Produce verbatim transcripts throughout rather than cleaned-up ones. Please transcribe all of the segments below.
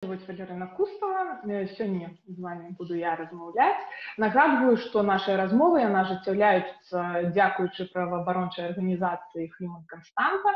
зовут Валерина Кустова. Сёння з вами буду я размаўляць. Нагадваю, што нашыя размовы яны ажыццяўляюцца дзякуючы праваабарончай арганізацыі Human Constanta.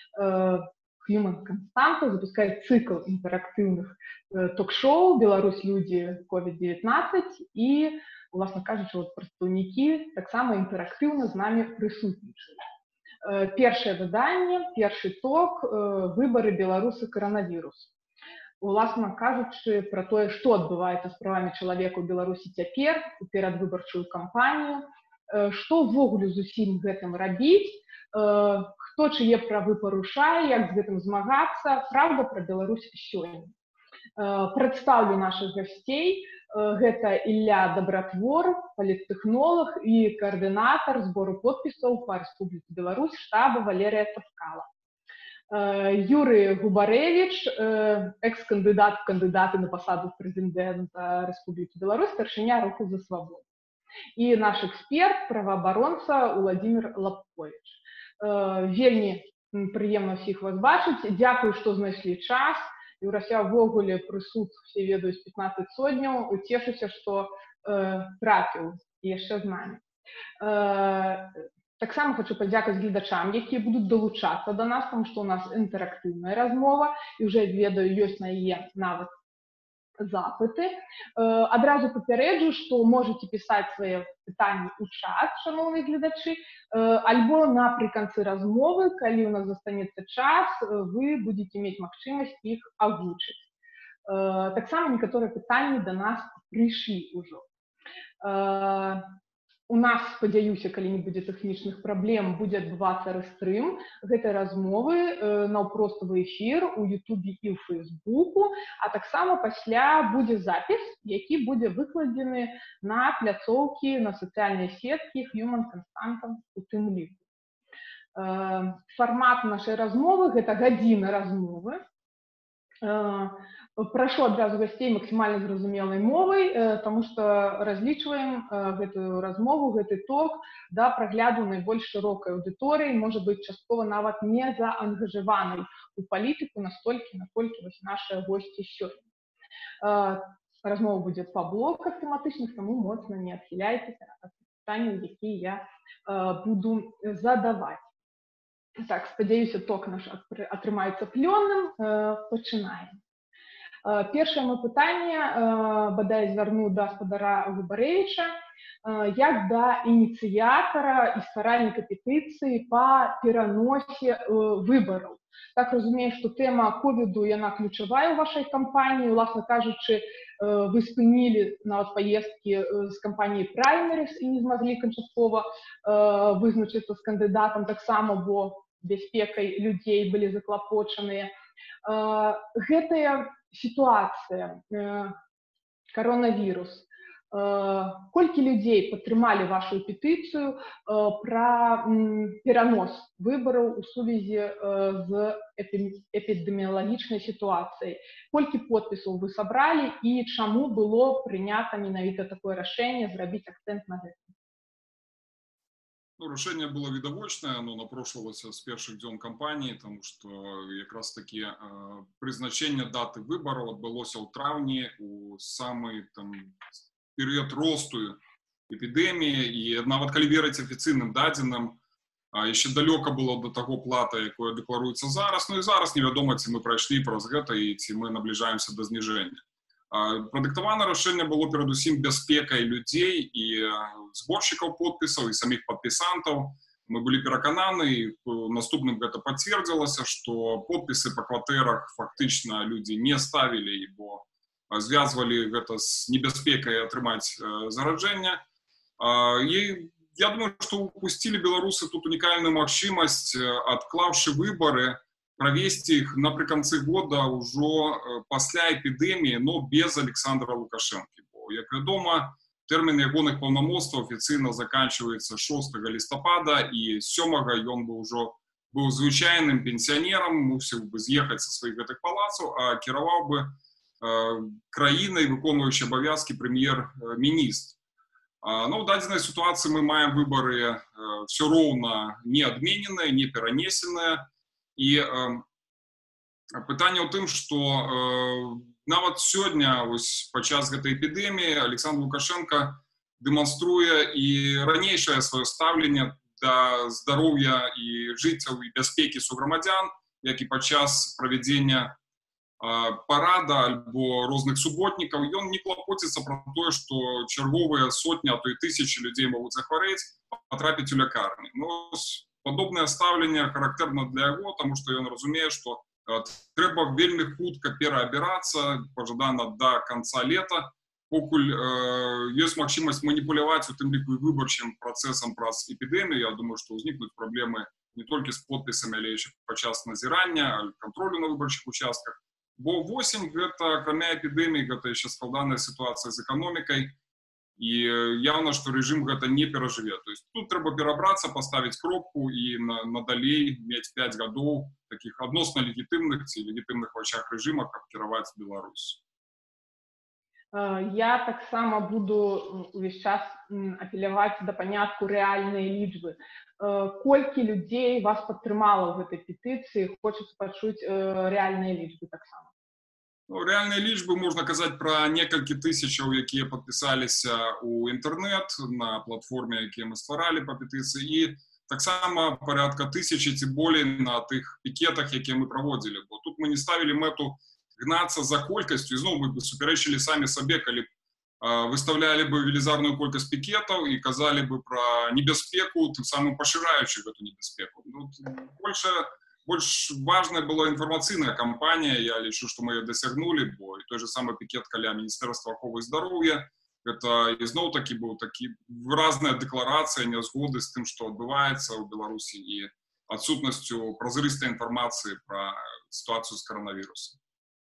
Human Constanta запускае цыкл інтэрактыўных ток-шоу «Беларусь, людзі, ковід дзевятнаццаць» і, уласна кажучы, вот прадстаўнікі таксама інтэрактыўна з намі прысутнічаюць. Першае выданне, першы ток, выбары беларусы коронавірус. Уласна кажучы пра тое, што адбываецца з правамі чалавека ў Беларусі цяпер, у перадвыбарчую кампанію, што ўвогуле з усім гэтым рабіць, хто чые правы парушае, як з гэтым змагацца, праўда пра Беларусь сёння. Прадстаўлю нашых гасцей. Гэта Ілля Дабратвор, паліттэхнолог і каардынатар збору подпісаў па Рэспубліцы Беларусь штаба Валерія Цаскала. Юрый Губарэвіч, экс-кандыдат в кандыдаты на пасаду прэзідэнта Рэспублікі Беларусь, старшыня руху за свабоду. І наш эксперт, праваабаронца Уладзімір Лапковіч. Вельмі прыемна ўсіх вас бачыць. Дзякую, што знайшлі час. Юрася ўвогуле прысуд, все ведаюць, пятнадцать сотняў. Уцешуся, што э, трапіў яшчэ з намі. Э, таксама хочу падзякаваць гледачам, якія будуць далучацца да нас, таму што ў нас інтэрактыўная размова, і ўжо ведаю, ёсць на яе нават запыты. Э, адразу папярэджу, што можаце пісаць свае пытанні ў чат, шановныя гледачы, э, альбо напрыканцы размовы, калі ў нас застанецца час, вы будзеце мець магчымасць іх агучыць. Э, таксама некаторыя пытанні да нас прыйшлі ўжо. Э, у нас, спадзяюся, калі не будзе тэхнічных праблем, будзе адбывацца рэстрым гэтай размовы э, наўпроставы эфір у Ютубе і ў Фэйсбуку, а таксама пасля будзе запіс, які будзе выкладзены на пляцоўкі, на сацыяльныя сеткі Human Constanta у тым ліку. Э, фармат нашай размовы – гэта гадзіна размовы. Э, Прашу адразу гасцей максімальна зразумелай мовай, таму што разлічваем гэтую размову, гэты ток да прагляду найбольш шырокай аўдыторыі, можа быць часткова нават не заангажаванай у палітыку настолькі, наколькі вось нашыя госці сёння. Размова будзе па блоках тэматычных, таму моцна не адхіляйцеся ад пытанняў, якія я буду задаваць. Так, спадзяюся, ток наш атрымаецца плённым. Пачынаем. Першае маё пытанне, бадай звярну да спадара Губарэвіча, як да ініцыятара і стваральніка петыцыі па пераносе выбараў. Так разумею, што тэма ковіду, яна ключавая ў вашай кампаніі. Уласна кажучы, вы спынілі нават паездкі з кампаніяй Праймеріс і не змаглі канчаткова вызначыцца з кандыдатам таксама, бо бяспекай людзей былі заклапочаныя. Гэтая ситуация, э, коронавирус, э, колькі людзей падтрымалі вашу петыцыю э, пра м, перанос выбараў у сувязі э, з эпідэміялагічнай сітуацыяй? Колькі подпісаў вы сабралі і чаму было прынята менавіта такое рашэнне зрабіць акцэнт на гэта? Ну, решение было видовочное, оно напрошивалось с первых дней кампании, потому что как раз таки э, призначение даты выборов отбылось в травне, у самый там период росту эпидемии, и нават калі верить официальным дадзеным, э, еще далеко было до того плата, якое декларуется зараз, ну и зараз невядомо, ці мы пройшли праз гэта, и ці мы наближаемся до снижения. Прадыктавана рашэнне было перадусім бяспекай людзей і зборшчыкаў подпісаў і саміх падпісантаў. Мы былі перакананы, і наступным гэта пацвердзілася, што подпісы па кватэрах фактычна людзі не ставілі, бо звязвалі гэта з небяспекай атрымаць зараджэнне. І я думаю, што упусцілі беларусы тут унікальную магчымасць, адклаўшы выбары, провести их напрыканцы года ўжо пасля эпідэміі, но без Александра Лукашэнкі. Бо, як вядома, тэрмін ягоных паўнамоцтваў афіцыйна заканчиваецца шостага лістапада, і сёмага ён бы ўжо быў звычайным пенсіянерам, мусіў бы з'ехаць са сваіх гэтых палацаў, а кіраваў бы э, краінай, выконваючы абавязкі прэм'ер-міністр. Но ў дадзенай сітуацыі мы маем выбары э, все роўна не адмененыя, не перанесеныя. І э, пытанне ў тым, што э, нават сёння вось падчас гэтай эпідэміі Александр Лукашенко дэманструе і ранейшае сваё стаўленне да здароўя і жыццяў і бяспекі суграмадзян, як і падчас правядзення парада альбо розных суботнікаў. Ён не клапоціцца пра тое, што чарговыя сотні, а то і тысячы людзей могуць захварэць, патрапіць у лякарні. Ну, падобнае стаўленне характэрна для яго, таму што ён разумее, што трэба вельмі хутка пераабірацца, пажадана да канца лета, покуль э, ёсць магчымасць маніпуляваць у тым ліку і выбарчым працэсам праз эпідэмію. Я думаю, што ўзнікнуць праблемы не толькі з подпісамі, але яшчэ падчас назірання, кантролю на выбарчых участках. Бо восень гэта, акрамя эпідэміі, гэта яшчэ складаная сітуацыя з эканомікай, і яўна, што рэжым гэта не перажыве. То есть тут трэба перабрацца, паставіць кропку і на, надалей мець пяць гадоў такіх адносна легітымных ці легітымных ва ўчах рэжыма, каб кіраваць Беларусь. Я таксама буду увесь час апеляваць да панятку рэальныя лічбы. Колькі людзей вас падтрымала ў гэтай петыцыі? Хочацца пачуць рэальныя лічбы таксама. Ну, рэальныя лічбы можна казаць пра некалькі тысячаў, якія падпісаліся ў інтэрнэт на платформе, якія мы стваралі па петыцыі, і таксама парадка тысячы ці болей на тых пікетах, якія мы праводзілі. Бо тут мы не ставілі мэту гнацца за колькасцю, і зноў мы бы супярэчылі самі сабе, калі б выставлялі бы велізарную колькасць пікетаў і казалі бы пра небяспеку, тым самым пашыраючы гэту небяспеку. Ну, больше, больш важная была інфармацыйная кампанія, я лічу, што мы яе дасягнулі, бо і той же самы пікет каля Міністэрства аховы здароўя, гэта ізноў такі быў такі выразная дэкларацыя нязгоды з тым, што адбываецца ў Беларусі, і адсутнасцю празрыстай інфармацыі пра сітуацыю з каранавірусам.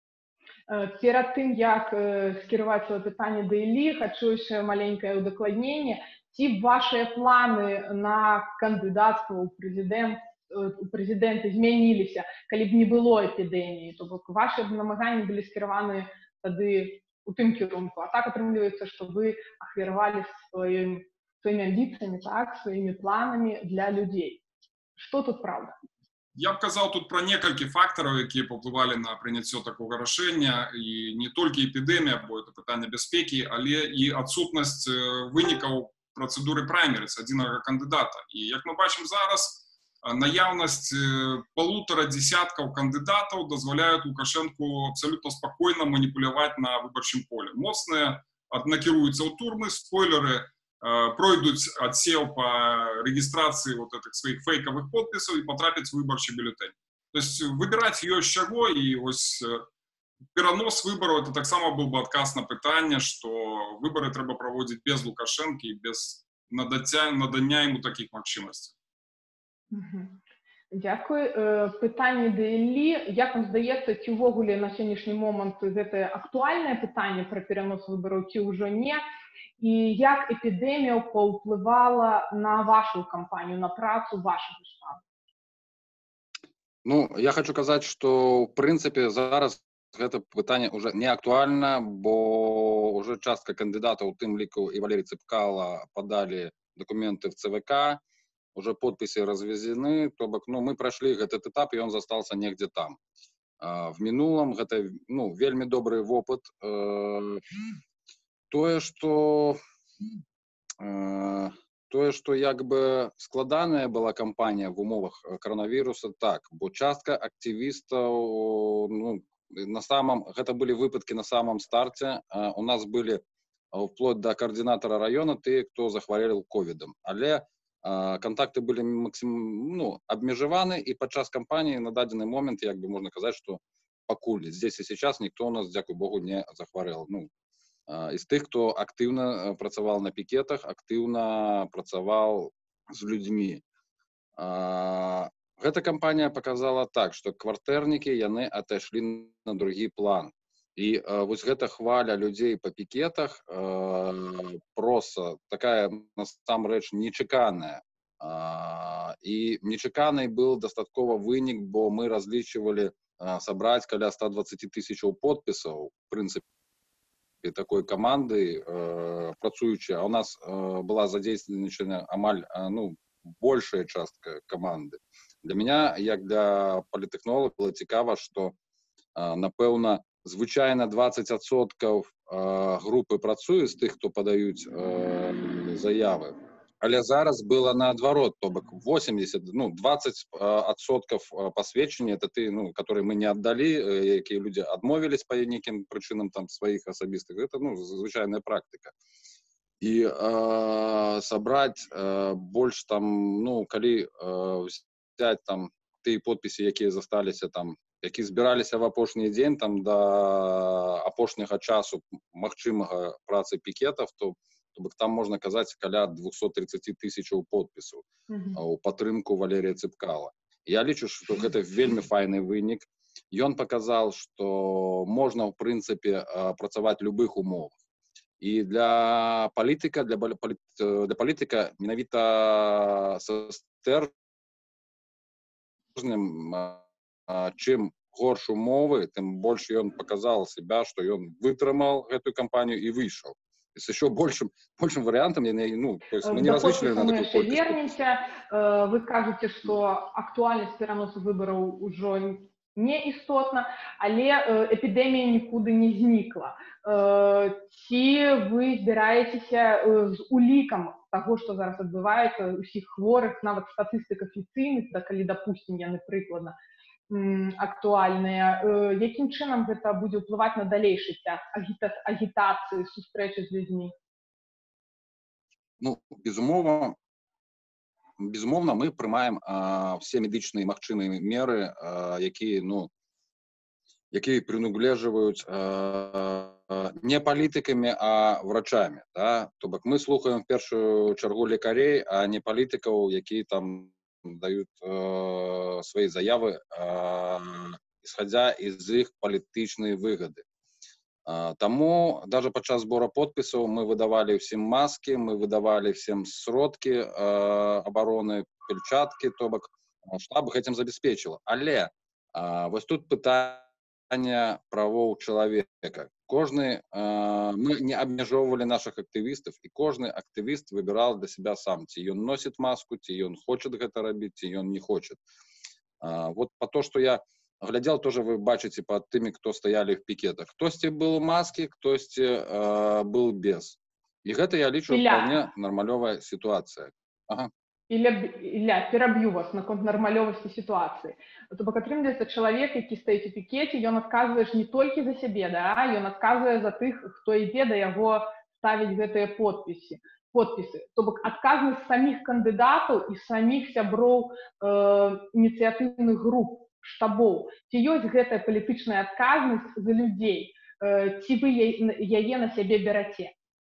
Перад тым, як скіраваць сваё пытанне да Іллі, хачу яшчэ маленькае удакладненне. Ці вашыя планы на кандыдацтва ў прэзідэнт, у прэзідэнты змяніліся, калі б не было эпідэміі? То бок вашы намаганні былі скіраваны тады у тым кірунку. А так атрымліваецца, што вы ахвяравалі сваім, сваімі амбіцыямі, так, сваімі планамі для людзей. Што тут праўда? Я б казаў тут пра некалькі фактараў, якія паўплывалі на прыняццё такога рашэння, і не толькі эпідэмія, бо это пытанне бяспекі, але і адсутнасць вынікаў працэдуры праймерыз адзінага кандыдата. І як мы бачым зараз, наяўнасць полутора дзесяткаў кандыдатаў дазваляюць Лукашэнку абсалютна спакойна маніпуляваць на выбарчым поле. Моцныя накіруюцца ў турмы, спойлеры пройдуць адсеў па рэгістрацыі вот этих сваіх фейкавых подпісаў і патрапяць у выбарчы бюлетэнь. То есть выбіраць ёсць чаго, і вось перанос выбараў это таксама быў бы адказ на пытанне, што выбары трэба праводзіць без Лукашэнкі і без надання яму такіх магчымасцей. Дзякуй. Пытанне да Іллі. Як вам здаецца, ці ўвогуле на сённяшні момант гэта актуальнае пытанне пра перанос выбараў, ці ўжо не? І як эпідэмія паўплывала на вашу кампанію, на працу вашага штабу? Ну, я хочу казаць, што ў прынцыпе зараз гэта пытанне ўжо не актуальна, бо ўжо частка кандыдатаў, у тым ліку і Валерий Цыпкало, падалі дакументы в цэ вэ ка, уже подпісы развезены, то бок, ну, мы прайшлі гэты этап, і ён застаўся негдзе там. В мінулым гэта, ну, вельмі добры вопыт. Тое, што э, тое, што як бы складаная была кампанія в умовах каранавіруса, так, бо частка актывістаў, ну, на самом, гэта былі выпадкі на самом старце, э, у нас былі вплоть до координатора района тыя, хто захварэў ковідам, але э, контакты былі максим, ну, абмежаваны, і падчас кампаніі на дадзены момент, як бы можна казаць, што пакуль здесь і сейчас ніхто у нас, дзякуй Богу, не захварэў. Ну, из тых, хто актыўна працаваў на пікетах, актыўна працаваў з людзьмі. Гэта кампанія показала так, што квартэрнікі яны атайшлі на другі план. І вось гэта хваля людзей па пікетах проста такая насамрэч нечаканая. І нечаканай быў дастаткова вынік, бо мы разлічвалі сабраць каля ста дваццаці тысячаў подпісаў, в прынцыпе, такой команды э, працуючай, а у нас э, была задействована амаль э, ну, большая частка команды. Для меня, як для політэхнолога, было цікава, што э, напэўна звычайна двадцать адсоткаў групы працуе з тых, хто падаюць заявы. Але зараз было наадварот, то бок восемьдесят, ну, двадцать адсоткаў пасведчання, это ты, ну, которые мы не аддалі, якія людзі адмовілись па нейкім прычынам там сваіх асабістых, это, ну, звычайная практыка. І э, сабраць э, больш там, ну, калі э, взять там тыя подпісы, якія засталіся там, які збіраліся в апошні дзень там да апошняга часу магчымага працы пікетаў, то там можна казаць каля двухсот тридцати тысячаў подпісаў mm-hmm. у падтрымку Валерія Цыпкала. Я лічу, што гэта вельмі файны вынік. Ён паказаў, што можна, ў прынцыпе, працаваць любых умовах. І для палітыка, для, для палітыка менавіта са стержнем, чым горш умовы, тым больш ён паказаў себя, што ён вытрымаў гэтую кампанію і выйшаў. С еще большим, большим вариантом, ну, то есть мы не различили на такую подпись. Вернемся. Вы скажете, что актуальность переноса выборов уже не істотна, але эпідемія нікуди не зникла. Ці ви збираєтеся з улікам того, що зараз відбувається, усіх хворих, навіть статистик офіційних, да, коли, допустим, яны прикладна, актуальныя, якім чынам гэта будзе ўплываць на далейшы цяг агітацыі, сустрэчы з людзьмі? Ну, безумоўна, безумоўна, мы прымаем а, все медычныя магчымыя меры, а, якія, ну, якія прынугледжваюць а, не палітыкамі, а врачамі, да? То бок мы слухаем в першую чаргу лекарей, а не палітыкаў, якія там дают э, свои заявы, э, исходя из их политичной выгоды. Э, тому даже подчас сбора подписов мы выдавали всем маски, мы выдавали всем сродки э, обороны, перчатки, то бок штаб этим забеспечил. Але э, вот тут питание правов человека. Кожный, э, мы не обмежевывали наших активистов, и каждый активист выбирал для себя сам, ці он носит маску, ці он хочет это робить, ці он не хочет. Э, вот по то, что я глядел, тоже вы бачите по теми, кто стояли в пикетах. Кто-то был в маске, кто-то э, был без. И это, я лічу, вполне нормальная ситуация. Ага. Ілля, Ілля, пераб'ю вас наконт нармалёвасці сітуацыі. То бок атрымліваецца чалавек, які стаіць у пікеце, ён адказвае не толькі за сябе, да, ён адказвае за тых, хто ідзе да яго ставіць гэтыя подпісы. подпісы. То бок адказнасць саміх кандыдатаў і саміх сяброў э, ініцыятыўных груп, штабоў. Ці ёсць гэтая палітычная адказнасць за людзей? Э, ці вы яе на сябе бераце?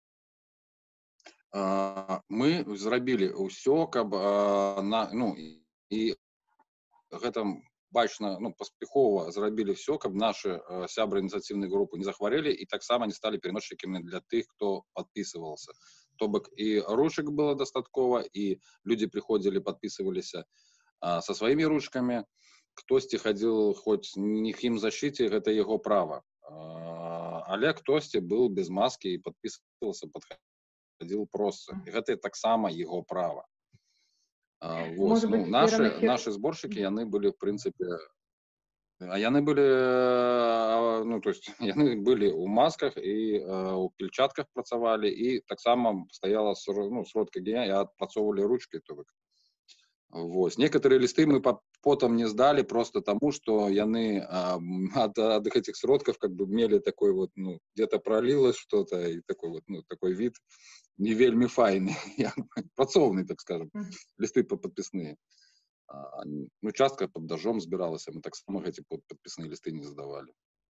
Мы зрабілі ўсё, каб на, ну, і гэта бачна, ну, паспяхова зрабілі ўсё, каб нашы сябры ініцыятыўнай групы не захварэлі і таксама не сталі пераносчыкамі для тых, хто падпісываўся. То бок і ручак было дастаткова, і людзі прыходзілі, падпісываліся са сваімі ручкамі. Хтосьці хадзіў хоць не хімзащице, гэта яго права. Але хтосьці быў без маскі і падпісываўся, падходзіў ходил просто. И это так само его право. А, вот. Ну, быть, наши, эфир... наши сборщики, яны были, в принципе, а яны были, ну, то есть, яны были у масках и у пельчатках працавали, и так само стояла, ну, сродка дня, и отпрацовывали ручкой. То вот. Некоторые листы мы потом не сдали просто тому, что яны а, от, от этих сродков как бы имели такой вот, ну, где-то пролилось что-то, и такой вот, ну, такой вид не вельми файный, працовный, так скажем, листы подписные. А, ну, частка под дождем збиралась, мы так само эти подписные листы не сдавали.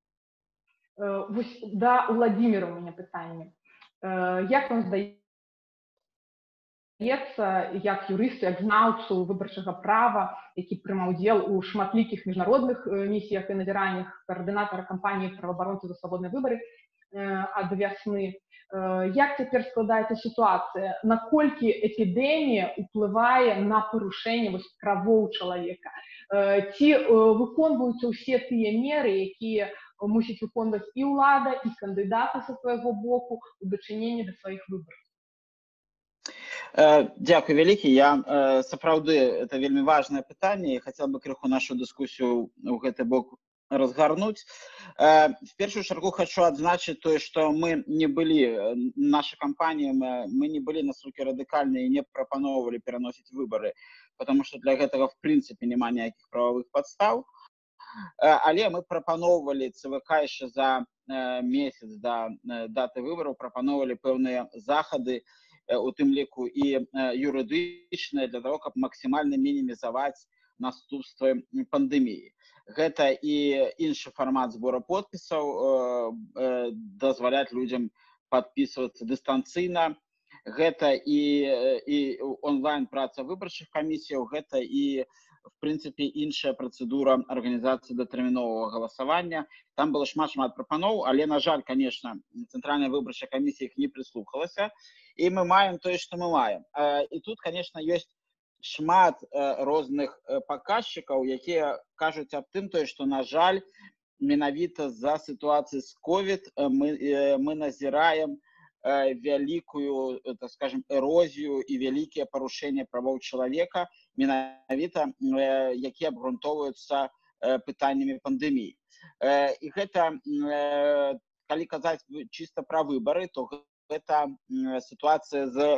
Да, у Владимира у меня питание. Як вам здається, як юристу, як знаўцу выбарчага права, які прымаў удзел у шматлікіх міжнародных місіях і назіраннях, каардынатара кампаніі праваабаронцы за свабодныя выбары ад вясны. Як цяпер складаецца сітуацыя? Наколькі эпідэмія ўплывае на парушэнне правоў чалавека? Ці выконваюцца ўсе тыя меры, якія мусіць выконваць і ўлада, і кандыдаты са свайго боку у дачыненні да сваіх выбараў? Дякую вялікі. Я сапраўды, это вельмі важнае пытанне, і хацеў бы крыху нашу дыскусію ў гэты бок разгарнуть. В первую чергу хочу отзначить то, что мы не были, наша компания, мы не были настолько радикальны и не пропановывали переносить выборы, потому что для этого в принципе нема никаких правовых подстав. Але мы пропановывали ЦВК еще за месяц до даты выборов, пропановывали певные заходы, у тым ліку і юридичные, для того, каб максимально минимизовать наступствы пандемии. Гэта і іншы формат сбора подпісаў, дазваляць людям подписываться дистанцыйна. Гэта і, і онлайн праца выбарчых камісіяў, гэта і в принципе іншая процедура организации датэрміновага голосования. Там было шмат-шмат прапаноў, але на жаль, конечно, центральная выбарчая комиссия их не прислухалася, и мы маем то, что мы маем. И тут, конечно, есть шмат розных показчикаў, якія кажуць аб тым, что, на жаль, менавіта за ситуации с ковид мы, мы назираем великую, так скажем, эрозию и великие порушения правов человека, менавіта, якія абгрунтоўваюцца пытаннями пандемии. И гэта, калі казаць чисто про выборы, то это ситуация с,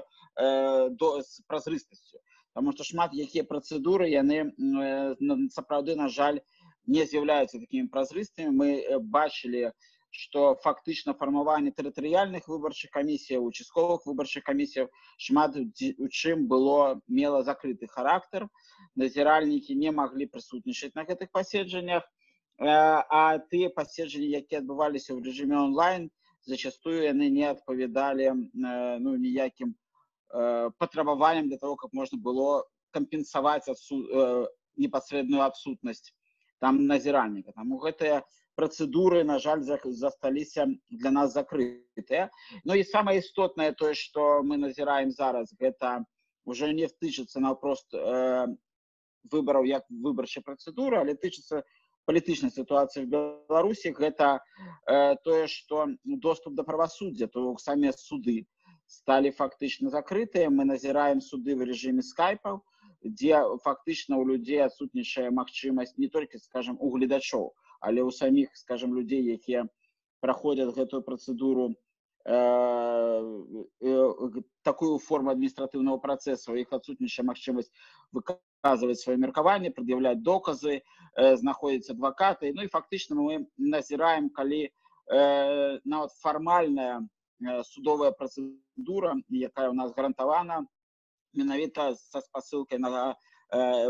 с празрыстасцю. Потому что шмат якія процедуры, яны сапраўды, на жаль, не з'яўляюцца такими празрыстымі. Мы бачили, что фактично формование территориальных выборчих комиссий, участковых выборчих комиссий, шмат у чым было мело закрытый характер. Назиральники не могли присутствовать на этих паседжаннях, а те паседжанні, які адбываліся в режиме онлайн, зачастую яны не адпавядалі ну, ніякім патрабаванням для того, каб можна было кампенсаваць адсу... непасрэдную адсутнасць там назіральніка. Таму гэтыя процедуры, на жаль, засталіся для нас закрытыя. Ну и самое істотнае тое, что мы назираем зараз, гэта уже не тычыцца наўпрост э, выбораў як выбарчай процедуры, але тычыцца палітычнай ситуации в Беларуси. Гэта э, тое, что доступ до правосуддзя, то сами суды стали фактично закрытые. Мы назираем суды в режиме скайпов, где фактично у людей адсутнічае магчымасць не только, скажем, у гледачоў, але у самих, скажем, людей, якія проходят гэтую процедуру, э, э, такую форму административного процесса, у іх адсутнічае магчымасць выказывать свое меркаванне, предъявлять доказы, э, знаходзяць адвокаты. Ну и фактично мы назираем, калі э, нават формальная э, судовая процедура, якая у нас гарантавана, менавіта со спасылкай на э,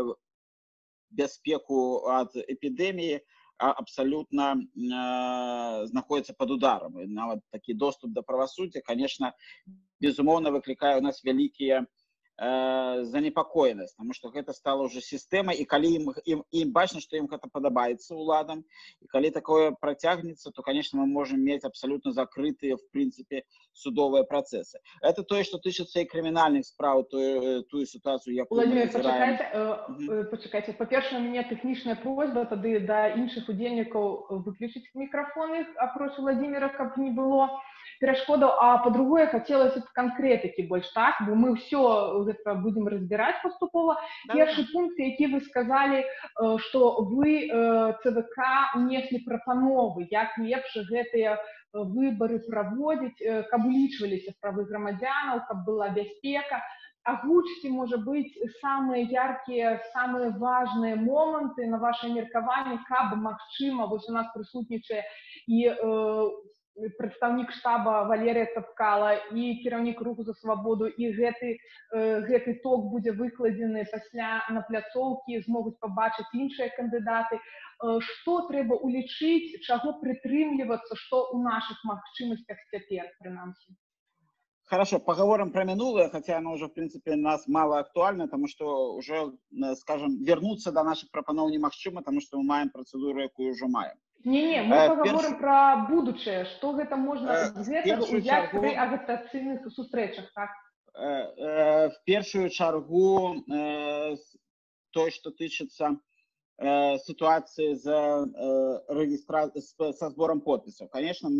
бяспеку ад эпидемии, абсолютно э, находится под ударом. И нават такі доступ до правосуддя, конечно, безумоўно выкликае у нас великие э, занепакоенасць, потому что это стало уже системой, и калі им, им, им бачна, что им это подобается уладам, и калі такое протягнется, то, конечно, мы можем иметь абсолютно закрытые, в принципе, судовые процессы. Это то, что тычыцца и криминальных справ, ту, ту ситуацию, якую Владимир, мы назираем. почекайте, угу. почекайте. По-перше, у меня техничная просьба тады до іншых удзельнікаў выключить микрофоны, апроч Владимира, каб не было перашкодаў, а по-другое, хотелось конкретики больше, так? Бо мы все это будем разбирать поступово. Да, Перший да. пункт, які вы сказали, что вы ЦВК внесли прапановы, як лепш гэтыя выборы праводзіць, каб улічваліся правы грамадзянаў, каб была бяспека. Агучьте, может быть, самые яркие, самые важные моменты на ваше меркаванне, каб магчыма, вось у нас прысутнічае і э, прадстаўнік штаба Валерія Цапкала і кіраўнік руху за свабоду, і гэты, э, гэты ток будзе выкладзены пасля на пляцоўкі, змогуць пабачыць іншыя кандыдаты. Э, што трэба улічыць, чаго прытрымлівацца, што ў нашых магчымасцях цяпер, прынамсі? Хорошо, поговорим про минулое, хотя оно уже, в принципе, нас мало актуально, потому что уже, скажем, вернуться до наших пропанов немагчыма, потому что мы маем процедуру, якую уже маем. Не-не, мы э, поговорим перш... про будущее, что это можно э, з гэтага ўзяць чаргу... при агітацыйных сустрэчах, так? Э, э, в первую чаргу э, то, что тычыцца э, ситуации за, э, регистра... со сбором подписей. Конечно, мы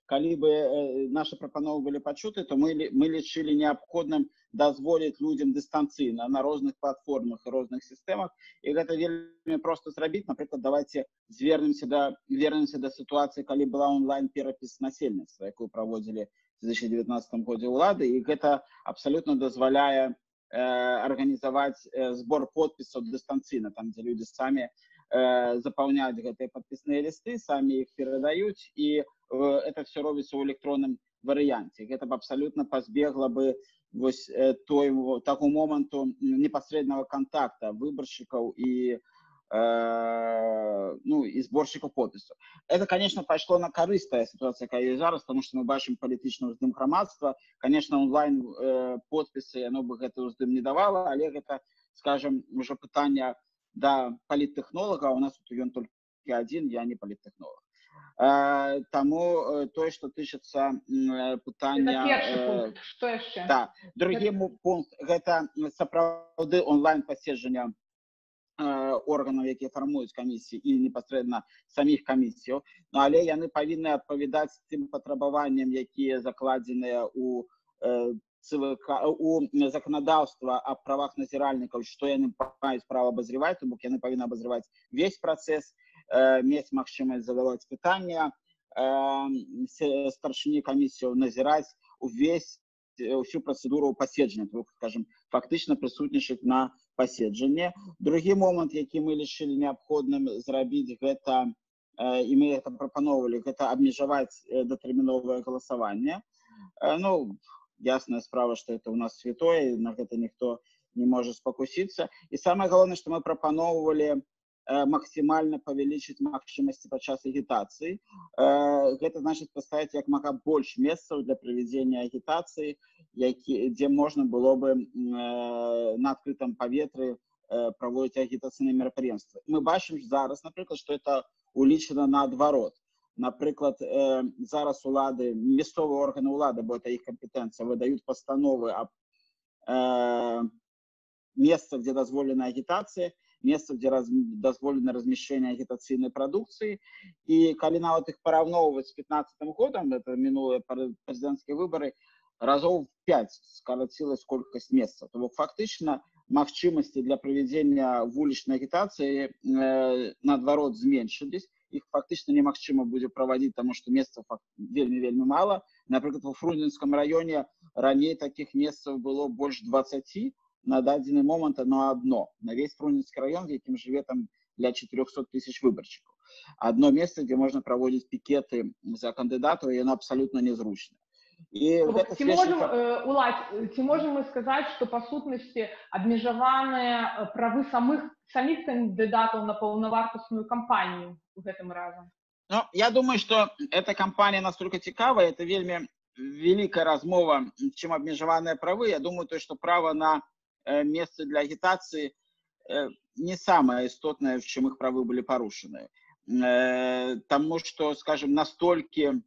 калі бы нашы прапановы былі пачуты, то мы, мы лічылі неабходным дазволіць людзям дыстанцыйна на розных платформах і розных сістэмах, і гэта вельмі проста зрабіць. Напрыклад, давайте звернемся да, вернемся да сітуацыі, калі была онлайн-перапіс насельніцтва, якую праводзілі в две тысячи девятнадцатом годзе ўлады, і гэта абсалютна дазваляе арганізаваць збор подпісаў дыстанцыйна, там, дзе людзі самі запаўняюць гэтыя падпісныя лісты, самі іх перадаюць, і это все робіцца ў электронным варыянце. Гэта б абсалютна пазбегла бы вось той, таго моманту непасрэднага контакта выбаршчыкаў і ну, і зборшчыкаў подпісаў. Это, конечно, пайшло на карысць тая сітуацыя, якая ёсць зараз, тому што мы бачым палітычны ўздым грамадства. Конечно, онлайн подпісы, яно бы гэты ўздым не давала, але гэта, скажем, уже пытанне да паліттэхнолага. У нас тут ён толькі адзін, я не паліттэхнолог. Таму тое, што тычыцца пытання... Это першы пункт. Што яшчэ? Да. Другі пункт – гэта сапраўды онлайн-паседжання органаў, якія фармуюць камісіі, і непасрэдна саміх камісіяў, ну, але яны павінны адпавядаць тым патрабаванням, якія закладзеныя ў ЦВК, у законодаўства аб правах назіральнікаў, што яны маюць права абазрываць, то бок яны павінны абазрываць весь працэс, мець магчымасць задаваць пытання старшыні камісіяў, назіраць увесь всю працэдуру паседжання, то, скажем, фактычна прысутнічаць на паседжанні. Другі момант, які мы лічылі неабходным зрабіць, гэта, і мы гэта прапаноўвалі, гэта абмежаваць датэрміновае галасаванне. Ну, ясная справа, што это у нас святое, на гэта ніхто не можа спакусіцца. І самае галоўнае, што мы прапаноўвалі максімальна павялічыць магчымасці падчас агітацыі. Гэта значыць паставіць як мага больш месцаў для правядзення агітацыі, дзе можна было бы на адкрытым паветры праводзіць агітацыйныя мерапрыемствы. Мы бачым зараз, напрыклад, што это улічана наадварот. Напрыклад, зараз улады, мясцовыя органы ўлады, бо это іх кампетэнцыя, выдаюць пастановы аб месцах, дзе дазволена агітацыя, месца, где раз, дозволено размещение агитационной продукции. И коли нават их пораўноўваць с пятнадцатым годом, это минулые президентские выборы, разоў в пять скоротилась колькасць месцаў. То бок фактычна магчымасці для правядзення вулічнай агітацыі э, наадварот зменшылись. Их фактычна немагчыма будзе праводзіць, потому что месцаў вельмі-вельмі мало. Напрыклад, у Фрунзенском районе раней таких месцаў было больш двадцати, на дадзены момант оно одно. На весь Фрунзенскі район, в якім жыве там для четырёхсот тысяч выборчиков. Одно место, где можно проводить пикеты за кандидатов, и оно абсолютно незручно. И вот ці можем, э, Уладзь, ці можем мы сказать, что по сутнасці абмежаваныя правы самых, самих кандидатов на паўнавартасную кампанию в этом разом? Ну, я думаю, что эта кампания настолько цікавая, это вельмі великая размова, чем абмежаваныя правы. Я думаю, то, что право на место для агитации не самое истотное, в чем их правы были порушены. Потому что, скажем, настолько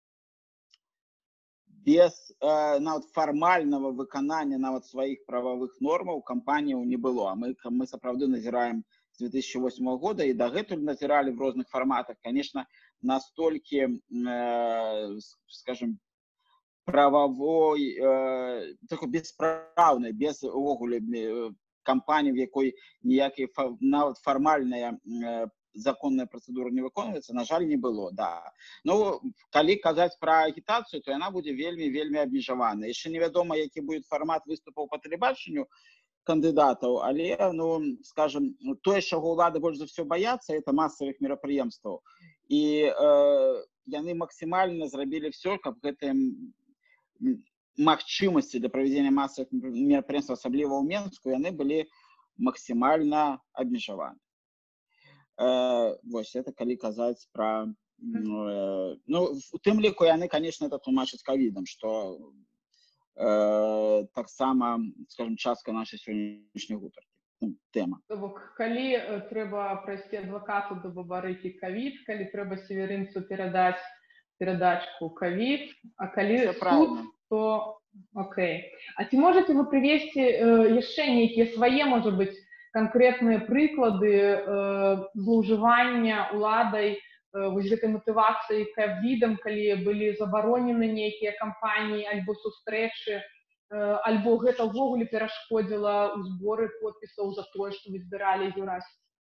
без нават формального выканания нават своих правовых нормаў кампанию не было. А мы, мы сапраўды назираем с две тысячи восьмого года и дагэтуль назирали в разных форматах. Конечно, настолько, скажем, правовой, э, такой бесправной, без увогуле э, кампании, в якой ніякія нават фармальная э, законная процедура не выконваецца, на жаль, не было, да. Ну, калі казаць пра агітацыю, то яна будзе вельмі-вельмі абмежаваная. Яшчэ невядома, які будзе фармат выступаў па тэлебачанню кандыдатаў, але, ну, скажем, тое, чаго ўлады больш за ўсё баяцца, это масавых мерапрыемстваў. І э, яны максімальна зрабілі все, каб гэтыя магчымасці для правядзення масавых мерапрыемстваў, асабліва ў Менску, яны былі максімальна абмежаваны. Э, вось, это калі казаць пра... Э, ну, у тым ліку яны, конечно, это тлумачаць ковідам, што э, таксама, скажем, частка нашай сённяшняй гутаркі. Ну, тэма. То бок, калі трэба прайсці адвакату да бабарыкі ковід, калі трэба северынцу перадаць передачку ковид, а коли суд, то окей. А ці можете вы привести э, яшчэ нейкія свае, может быть, конкретные прыклады э, злоўжывання уладай вось гэтай матывацыі ковідам, калі былі забаронены нейкія кампаніі альбо сустрэчы, альбо гэта ўвогуле перашкодзіла ў зборы подпісаў за тое, што вы збіралі Юрась?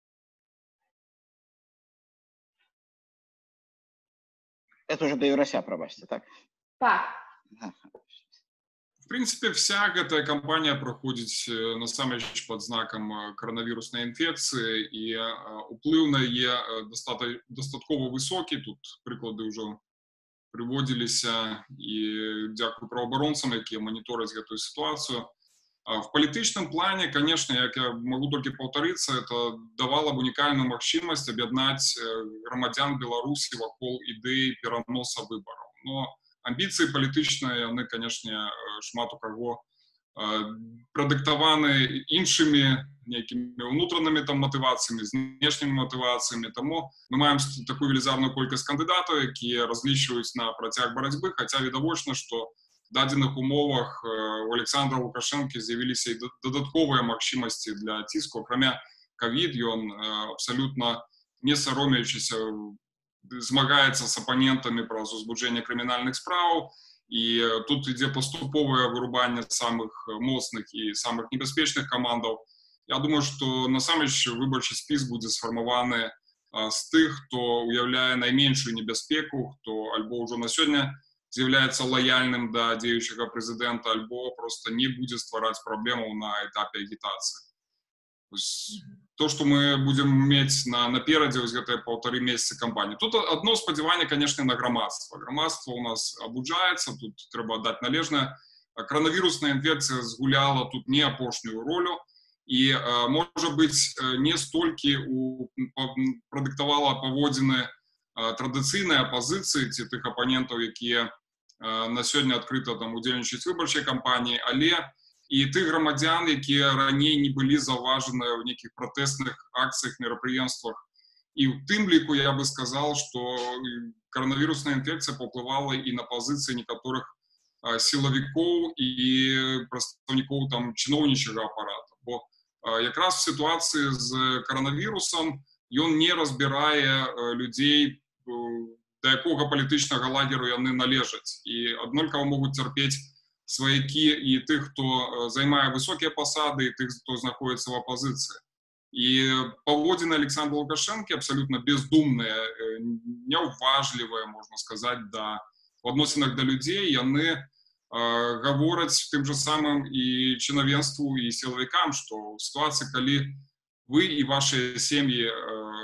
Это уже до Юрася, пробачьте, так? Так. В принципе, вся эта кампания проходит на самом деле под знаком коронавирусной инфекции, и уплыв на ее достаточно высокий. Тут приклади уже приводились, и дякую правооборонцам, которые мониторят эту ситуацию. В політичному плані, конечно, як я могу тільки повторитися, це давало б унікальну можливість об'єднати громадян Білорусі вокруг ідеї переносу виборів. Но амбіції політичні, вони, конечно, шмат у кого продиктовані іншими некими внутрішніми там мотиваціями, знешніми мотиваціями. Тому ми маємо таку величезну кількість кандидатів, які розлічують на протяг боротьби, хоча відовочно, що в дадених умовах у Олександра Лукашенка з'явилися і додаткові можливості для тиску. Крім ковід, він абсолютно не соромлячись змагається з опонентами про узбудження кримінальних справ. І тут йде поступове вирубання самих моцних і самих небезпечних командів. Я думаю, що насамрэч виборчий список буде сформований з тих, хто уявляє найменшу небезпеку, хто альбо вже на сьогодні з'являється лояльним до діючого президента, альбо просто не буде створити проблему на етапі агітації. То, что мы будем иметь на, напереди вот где-то полторы месяца кампании. Тут одно сподівання, конечно, на громадство. Громадство у нас обуджається, тут треба дати належне. Коронавірусна інфекція згуляла тут не опошню роль. І, може бути, не стільки у, продиктувала поводини традиційної опозиції, тих опонентів, які на сьогодні відкрито там удільничають в виборчій кампанії, але і тих громадян, які раніше не були зауважені в яких протестних акціях, мероприємствах. І в тим ліку я би сказав, що коронавірусна інфекція повпливала і на позиції некоторих силовиків і представників там чиновничого апарату. Бо якраз в ситуації з коронавірусом він не розбирає людей, до якого політичного лагеру вони належать. І одноліково можуть терпіти свояки і тих, хто займає високі посади, і тих, хто знаходиться в опозиції. І поводины Александра Лукашенко абсолютно бездумные, неуважливые, можна сказати, да, в відносинах до людей, і вони е, говорять тим же самим і чиновенству, і силовикам, що в ситуації, коли ви і ваші сім'ї е,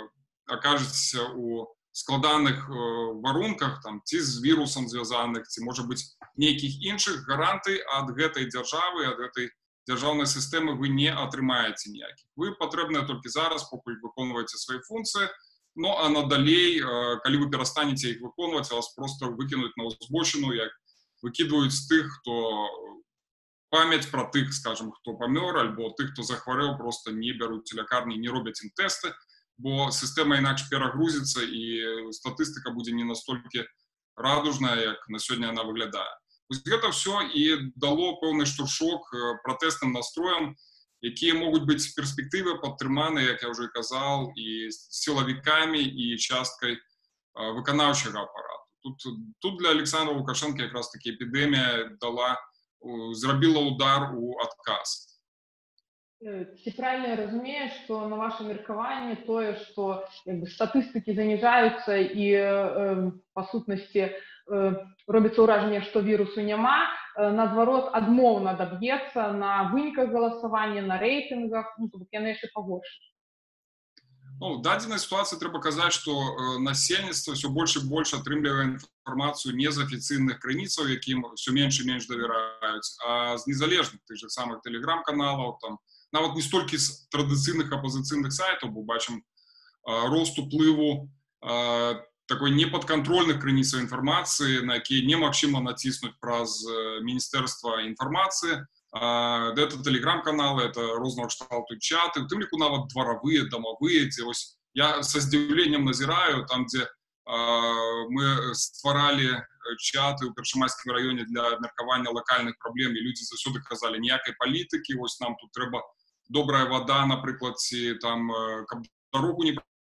окажетеся у складаних е, варунках, там, ці з вірусом зв'язаних, ці, може бути, ніяких інших гарантій від цієї держави, від цієї державної системи ви не отримаєте ніяких. Ви потрібні тільки зараз, поки виконуєте свої функції, ну а надалей, е, коли ви перестанете їх виконувати, вас просто викинуть на узбочину, як викидують з тих, хто пам'ять про тих, скажімо, хто помер, або тих, хто захворів, просто не беруть лікарні, не роблять їм тести, бо система інакше перегрузиться і статистика буде не настільки радужна, як на сьогодні вона виглядає. Ось це все і дало певний штуршок протестним настроям, які можуть бути в перспективі підтримані, як я вже казав, і силовиками, і часткою виконавчого апарату. Тут, тут для Олександра Лукашенка якраз таки епідемія дала, зробила удар у отказ. Ці правильно я розумію, що на ваше міркування тое, що якби, статистики занижаються і, е, по сутності, е, робиться ўражанне, што вірусу няма, е, наадварот, адмоўна даб'ецца на выніках галасавання, на рэйтынгах, ну, то яны яшчэ пагоршаць. Ну, в дадзенай ситуации треба казаць, што э, насельніцтва все больше і больше атрымлівае інфармацыю не з афіцыйных крыніцаў, якім все менш і менш давяраюць, а з незалежных тых же самых тэлеграм-каналаў, там, нават не столькі з традыцыйных апозіцыйных сайтаў, бо бачым э, рост уплыву э, такой непадкантрольных крыніцаў інфармацыі, на якія немагчыма націснуць праз э, Міністэрства інфармацыі. Uh, это телеграм-каналы, это розного кшталту чаты, в тым ліку нават дворовые, домовые, дзе ось я со здзіўленнем назіраю, там, дзе uh, мы стваралі чаты ў Першамайскім раёне для абмеркавання локальных праблем, і людзі заўсёды казалі, ніякай палітыкі, ось нам тут трэба добрая вода, напрыклад, ці там, каб дарогу не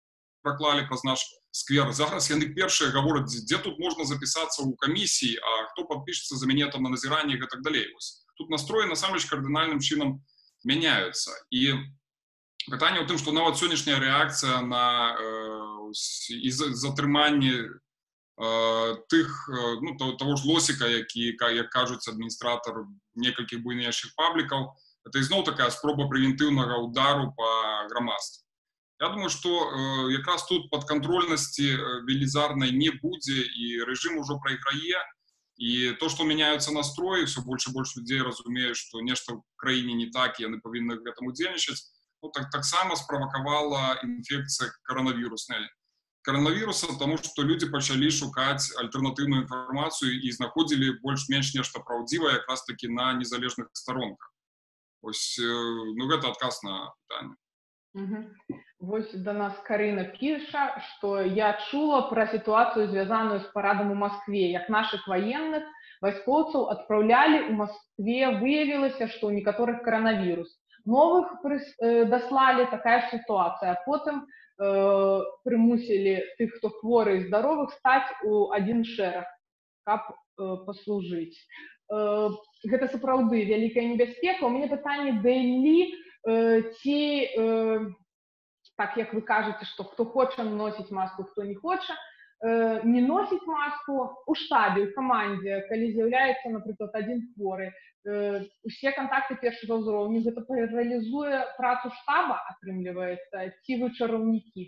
проклали праз наш сквер. Зараз яны першыя гавораць, дзе тут можна запісацца ў камісіі, а хто падпішецца за мяне там на назіранне і так далей. Вось. Тут настроі насамрэч кардынальным чынам мяняюцца. І пытанне ў тым, што нават сённяшняя рэакцыя на э, затрыманне э, тых, э, ну, того, того ж Лосіка, які, як кажуць, адміністратар некалькіх буйнейшых паблікаў, это ізноў такая спроба прэвентыўнага удару па грамадству. Я думаю, што э, якраз тут падкантрольнасці э, велізарнай не будзе, і рэжым ужо прайграе, і то, што мяняюцца настроі, все больш і больш людзей разумеюць, што нешта ў краіне не так, і яны павінны ў гэтым удзельнічаць, ну, так, таксама справакавала інфекцыя каранавіруснай. Каранавіруса, таму што людзі пачалі шукаць альтэрнатыўную інфармацыю і знаходзілі больш-менш нешта праўдзівае якраз такі на незалежных старонках. Ось, э, ну, гэта адказ на пытанне. Угу. Вось до нас Карина піша, што я чула пра сітуацыю, звязаную з парадам у Маскве, як нашых ваенных вайскоўцаў адпраўлялі ў Маскве, выявілася, што ў некаторых каранавірус. Новых э, даслалі, такая сітуацыя, а потым э, прымусілі тых, хто хворы і здаровых, стаць у адзін шэраг, каб э, паслужыць. Э, гэта сапраўды вялікая небяспека. У мяне пытанне да Іллі, ці, э, так як вы кажаце, што хто хоча носіць маску, хто не хоча, э, не носіць маску у штабе, у камандзе, калі з'яўляецца, напрыклад, адзін хворы, э, усе кантакты першага ўзроўню, гэта паралізуе працу штаба, атрымліваецца, ці вы чараўнікі?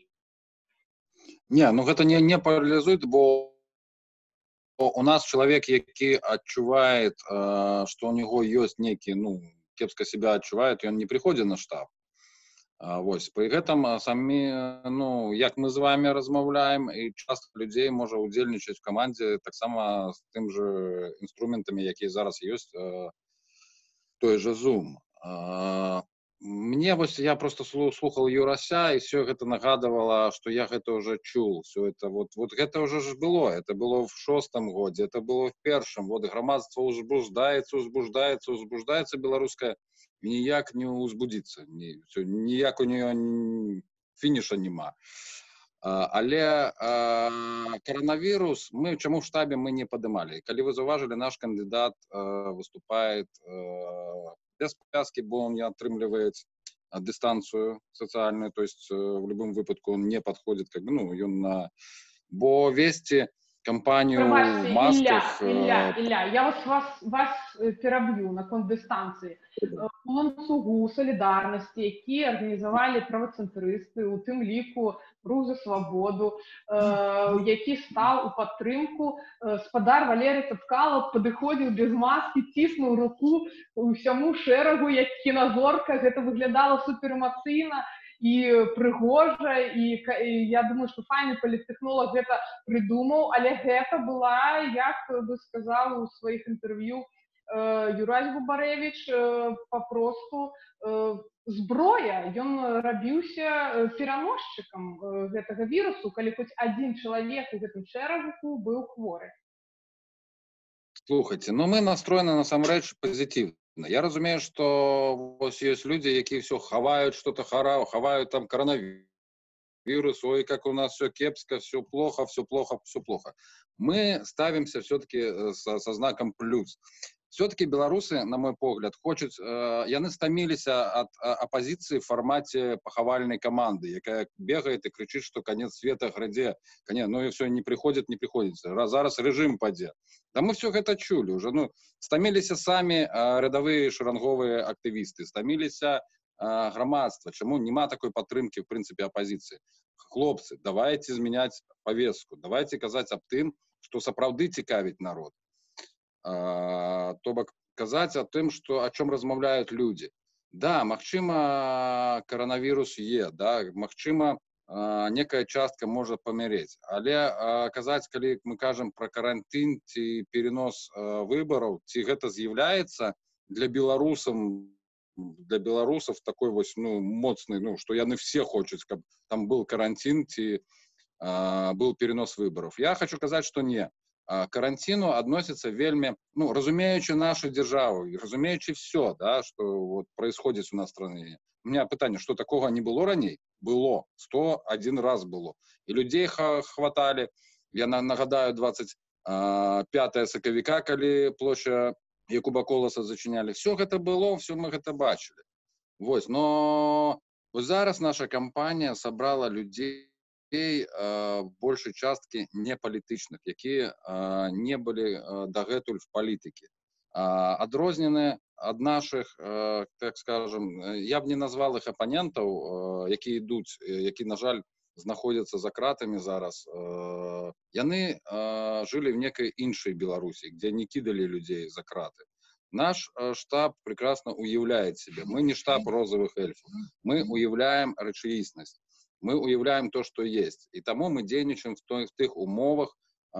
Не, ну гэта не, не паралізуе, бо у нас чалавек, які адчувае, э, што ў него ёсць нейкі, ну, кепска себя адчувает, ён не прыходзіць на штаб. А, вось, пры гэтым самі, ну, як мы з вами размаўляем, і частка людзей можа удзельнічаць в камандзе таксама з тым же інструментамі, якія зараз ёсць, э, той же Zoom. А, мне вось, я просто слухал Юрася, і все гэта нагадывала, што я гэта уже чул. Все это вот, вот гэта уже ж было. Это было в шостом годзе, это было в першым. Вот грамадства узбуждаецца, узбуждаецца, узбуждаецца беларускае, ніяк не узбудзіцца. Ні, ніяк у нее фініша нема. А, але а, коронавірус, мы чаму в штабе мы не падымалі. Калі вы заўважылі, наш кандидат а, выступает а, без повязки, бо он не отрымливает дистанцию социальную, то есть в любом выпадку он не подходит, как бы, ну, он на... Бо вести компанию в масках... Ілля, Ілля, Ілля, я вас, вас, вас пераб'ю на конт дистанції. У ланцугу солідарності, які організували правоцентристи, у тим ліку Рух за свободу, який став у підтримку, спадар Валерій Цапкало підходив без маски, тиснув руку всьому шерегу, як кінозорка, це виглядало суперемоційно і пригожа, і, і я думаю, що файний політтехнолог це придумав, але це була, як би сказав у своїх інтерв'ю Юрась Губаревич, попросту зброя. Ён рабіўся пераносчыкам гэтага вірусу, калі хоць адзін чалавек у гэтым шэрагу быў хворы. Слухайте, ну мы настроены насамрэч пазітыўна. Я разумею, што вось ёсць людзі, якія ўсё хаваюць, што-то хаваюць там коронавірус, ой, как у нас все кепска, все плохо, все плохо, все плохо. Мы ставимся все-таки со, со знаком плюс. Все-таки белорусы, на мой погляд, хочуць, э, яны стаміліся ад апозіцыі в формате пахавальнай каманды, якая бегает и кричит, что конец света грядзе. Конец, ну и все, не приходит, не приходится. Раз, зараз режим падзе. Да мы все гэта чулі уже. Ну, стаміліся самі э, рядовые шаранговые актывісты, стаміліся э, грамадства. Чаму нема такой падтрымки, в принципе, оппозиции? Хлопцы, давайте змяняць повестку, давайте казаць аб тым, что сапраўды цікавіць народ. То бок казаць о тым, што о чым размаўляюць людзі. Да, магчыма, коронавірус е, да, магчыма, некая частка можа памерець. Але казаць, калі мы кажам пра карантын ці перенос выбараў, ці гэта з'яўляецца для беларусам, для беларусаў такой вось, ну, моцны, ну, што яны все хочуць, каб там был карантин ці был перенос выбараў. Я хочу казаць, што не. К карантину относится вельми, ну, разумеючи нашу державу, разумеючи все, да, что вот происходит у нас в стране. у меня питание, что такого не было ранее? Было, сто один раз было. И людей хватали. Я нагадаю, двадцать пятого сакавіка, коли площа Якуба Колоса зачиняли. Все это было, все мы это бачили. Вот. Но вот зараз наша компания собрала людей э, в большей частке не політичных, які э, не были э, дагэтуль в политике. Э, адрознены ад наших, э, так скажем, я б не назвал их оппонентов, э, які ідуць, які, на жаль, знаходзяцца за кратамі зараз. Э, яны э, жылі в некай іншай Беларусі, где не кидали людей за краты. Наш э, штаб прекрасно уявляет себе. Мы не штаб розовых эльфов. Мы уявляем рэчаіснасць. Мы уявляем то, что есть. И тому мы дзейнічаем в, в тых умовах, э,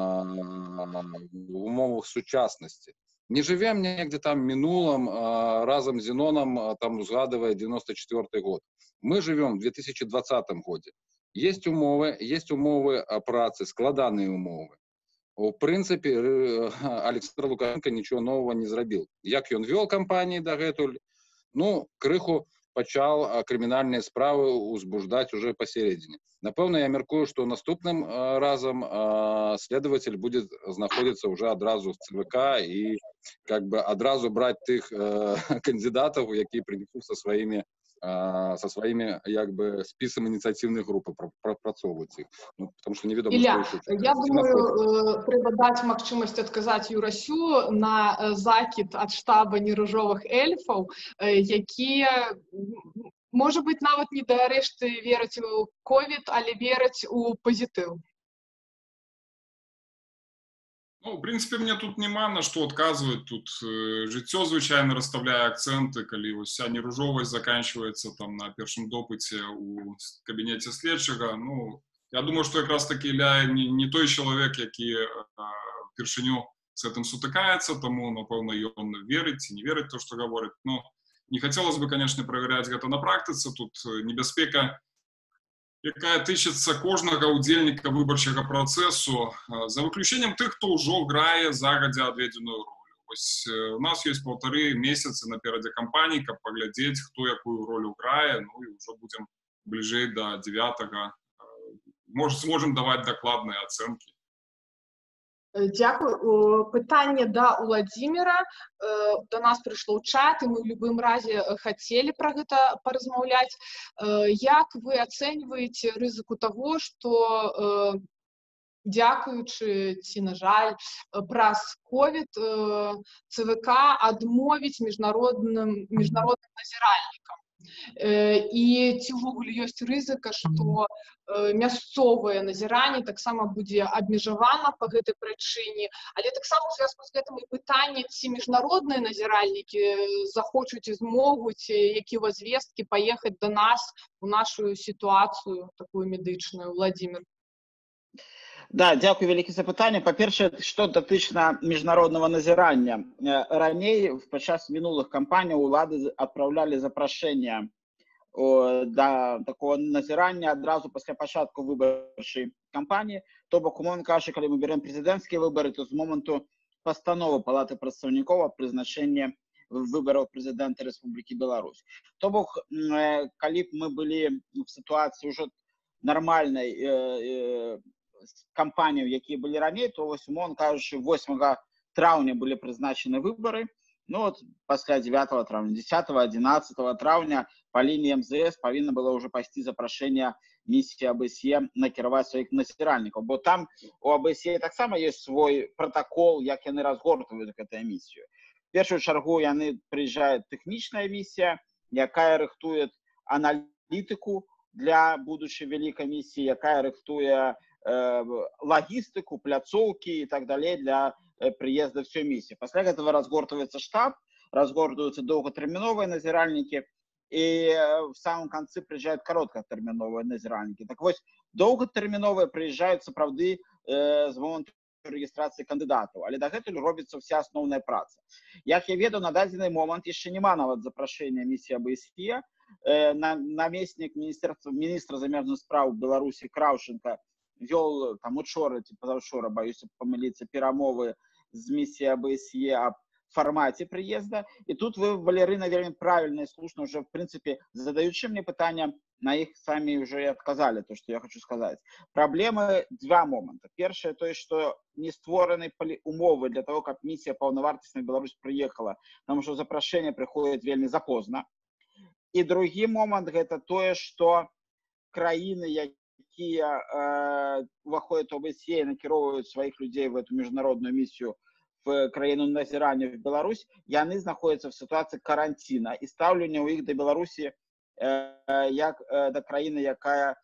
умовах сучаснасці. Не живем негде там минулом, э, разом с Зеноном, э, там узгадывая девяносто четвёртый год. Мы живем в две тысячи двадцатом году. Есть умовы, есть умовы працы, складанные умовы. В принципе, Александр Лукашенко ничего нового не зрабіў. Як ён вёл кампаніі дагэтуль, ну, крыху пачаў крымінальныя справы узбуждаць уже посередине. Напэўна, я мяркую, что наступным разом следователь будет знаходиться уже адразу в ЦВК и как бы адразу брать тых кандидатов, якія прынесуць со своими со своими як бы списом инициативных групп пропрацоўваць их, ну, потому что неведомо, Ілля, что еще. я думаю, трэба даць магчымасць адказаць Юрасю на закид ад штаба неружовых эльфаў, якія, можа быць, нават не да рэшты вераць у ковід, але вераць у пазітыў. Ну, в принципе, мне тут нема на что отказывать. Тут э, жыццё звычайно расставляе акценты, калі вся неружовасць заканчивается там на першым допыце у кабинете следчага. Ну, я думаю, что как раз таки Ілля не, не той человек, які э, впершыню с этим сутыкаецца, тому, напэўна, ён верыць, не верыць то, что говорит. Но не хотелось бы, конечно, проверять гэта на практыцы. Тут небяспека, якая тычыцца кожнага удзельніка выбарчага працэсу, за выключэннем тых, хто ўжо грае загадзя адведзеную ролю. Вось у нас ёсць паўтары месяцы наперадзе кампаніі, каб паглядзець, хто якую ролю грае, ну і ўжо будзем бліжэй да дзевятага. Можа, зможам даваць дакладныя ацэнкі. Дякую. Пытанне да Уладзіміра. До нас прыйшло ў чат, і мы ў любым разе хацелі пра гэта паразмаўляць. Як вы ацэньваеце рызыку таго, што дзякуючы ці, на жаль, праз ковід ЦВК адмовіць міжнародным міжнародным назіральнікам? І ці ўвогуле ёсць рызыка, што мясцовае назіранне таксама будзе абмежавана па гэтай прычыне, але таксама у звязку з гэтым і пытанне, ці міжнародныя назіральнікі захочуць і змогуць, які у вас звесткі, паехаць да нас у нашу сітуацыю такую медычную. Владимир. Да, дзякую вялікі за пытанне. Па-першае, што датычна міжнароднага назірання. Раней, падчас мінулых кампаній, улады адпраўлялі запрашэнне да такого назірання адразу пасля пачатку выбарчай кампаніі. То бок, умоўна кажучы, калі мы берем прэзідэнцкія выбары, то з моманту пастановы Палаты прадстаўнікоў аб прызначэнні выбараў прэзідэнта Рэспублікі Беларусь. То бок, калі б мы былі в сітуацыі ўжо нармальнай кампаніяў, якія былі раней, то вось, умоўна кажучы, восьмага траўня былі прызначаны выбары. Ну вот пасля дзевятага траўня, дзесятага, адзінаццатага траўня па лініі эм зэ эс павінна было ўжо пайсці запрашэнне місіі а бэ эс е накіраваць сваіх назіральнікаў, бо там у а бэ эс е таксама ёсць свой пратакол, як яны разгортваюць гэтую місію. В першую чаргу яны прыязджаюць тэхнічная місія, якая рыхтуе аналітыку для будучай вялікай місіі, якая рыхтуе лагістыку, пляцоўкі і так далей для прыезда всёй місіі. Пасля гэтага разгортваецца штаб, разгортваюцца доўгатэрміновыя назіральнікі, і в самом канцы прыязджаюць кароткатэрміновыя назіральнікі. Так вось, доўгатэрміновыя прыязджаюць сапраўды з моманту рэгістрацыі кандыдатаў, але дагэтуль робіцца вся асноўная праца. Як я ведаю, на дадзены момант яшчэ няма нават запрашэння місіі а бэ эс е. Намеснік міністра замежных спраў Беларусі Краўченка вёл там учора ці пазаўчора, баюся памыліцца, перамовы з місіяй а бэ эс е аб формате приезда. И тут вы, Валерина, вельми правильно и слушно уже, в принципе, задаючи мне питання, на их сами уже и отказали, то, что я хочу сказать. Проблемы два момента. Первое, то есть, что не створены умовы для того, как миссия полновартісна в Беларусь приехала, потому что запрошение приходит вельми запоздно. И другой момент, это то, что краины, якія э, уваходят в ОБСЕ и накіроўваюць своих людей в эту международную миссию в краіну назірання в Беларусь, яны знаходзяцца в ситуации карантина, и ставлення у іх до Беларусі э, як э, до краіны, якая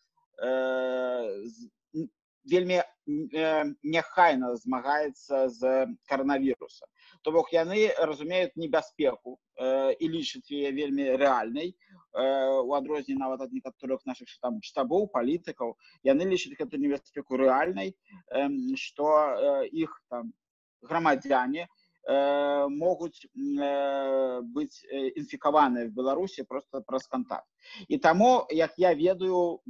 э, вельми э, няхайна змагаецца з коронавірусом. То бок яны разумеюць небяспеку э, і лічаць яе вельми рэальнай, э, у адрозненні нават ад некаторых наших там штабоў, палітыкаў, яны лічаць гэту небяспеку рэальнай, э, што э, іх там грамадзяне э, могуць э, быць інфікаваныя в Беларусі просто праз контакт. І таму, як я ведаю,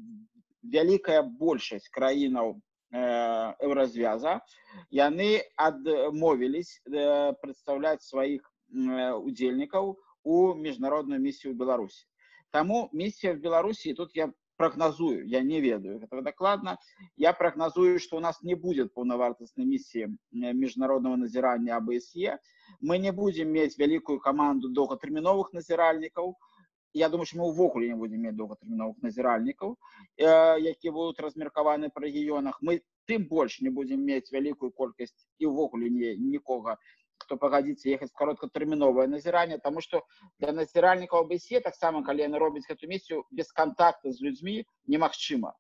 вялікая большасць краінаў Еўразвяза, яны адмовілись прадстаўляць сваіх удзельнікаў у міжнародную миссию в Беларуси. Таму миссия в Беларуси, тут я прогнозую, я не ведаю этого докладно, я прогнозую, что у нас не будет полновартісной миссии международного назирания ОБСЕ, мы не будем иметь великую команду долготерминовых назиральников. Я думаю, что мы увогуле не будем иметь долготерминовых назиральников, э, які будут размеркованы по регионах. Мы тем больше не будем иметь великую колькость и увогуле не, никого, кто погодится ехать в короткотерминовое назирание, потому что для назиральников ОБСЕ, так само, когда они робят эту миссию, без контакта с людьми немагчыма.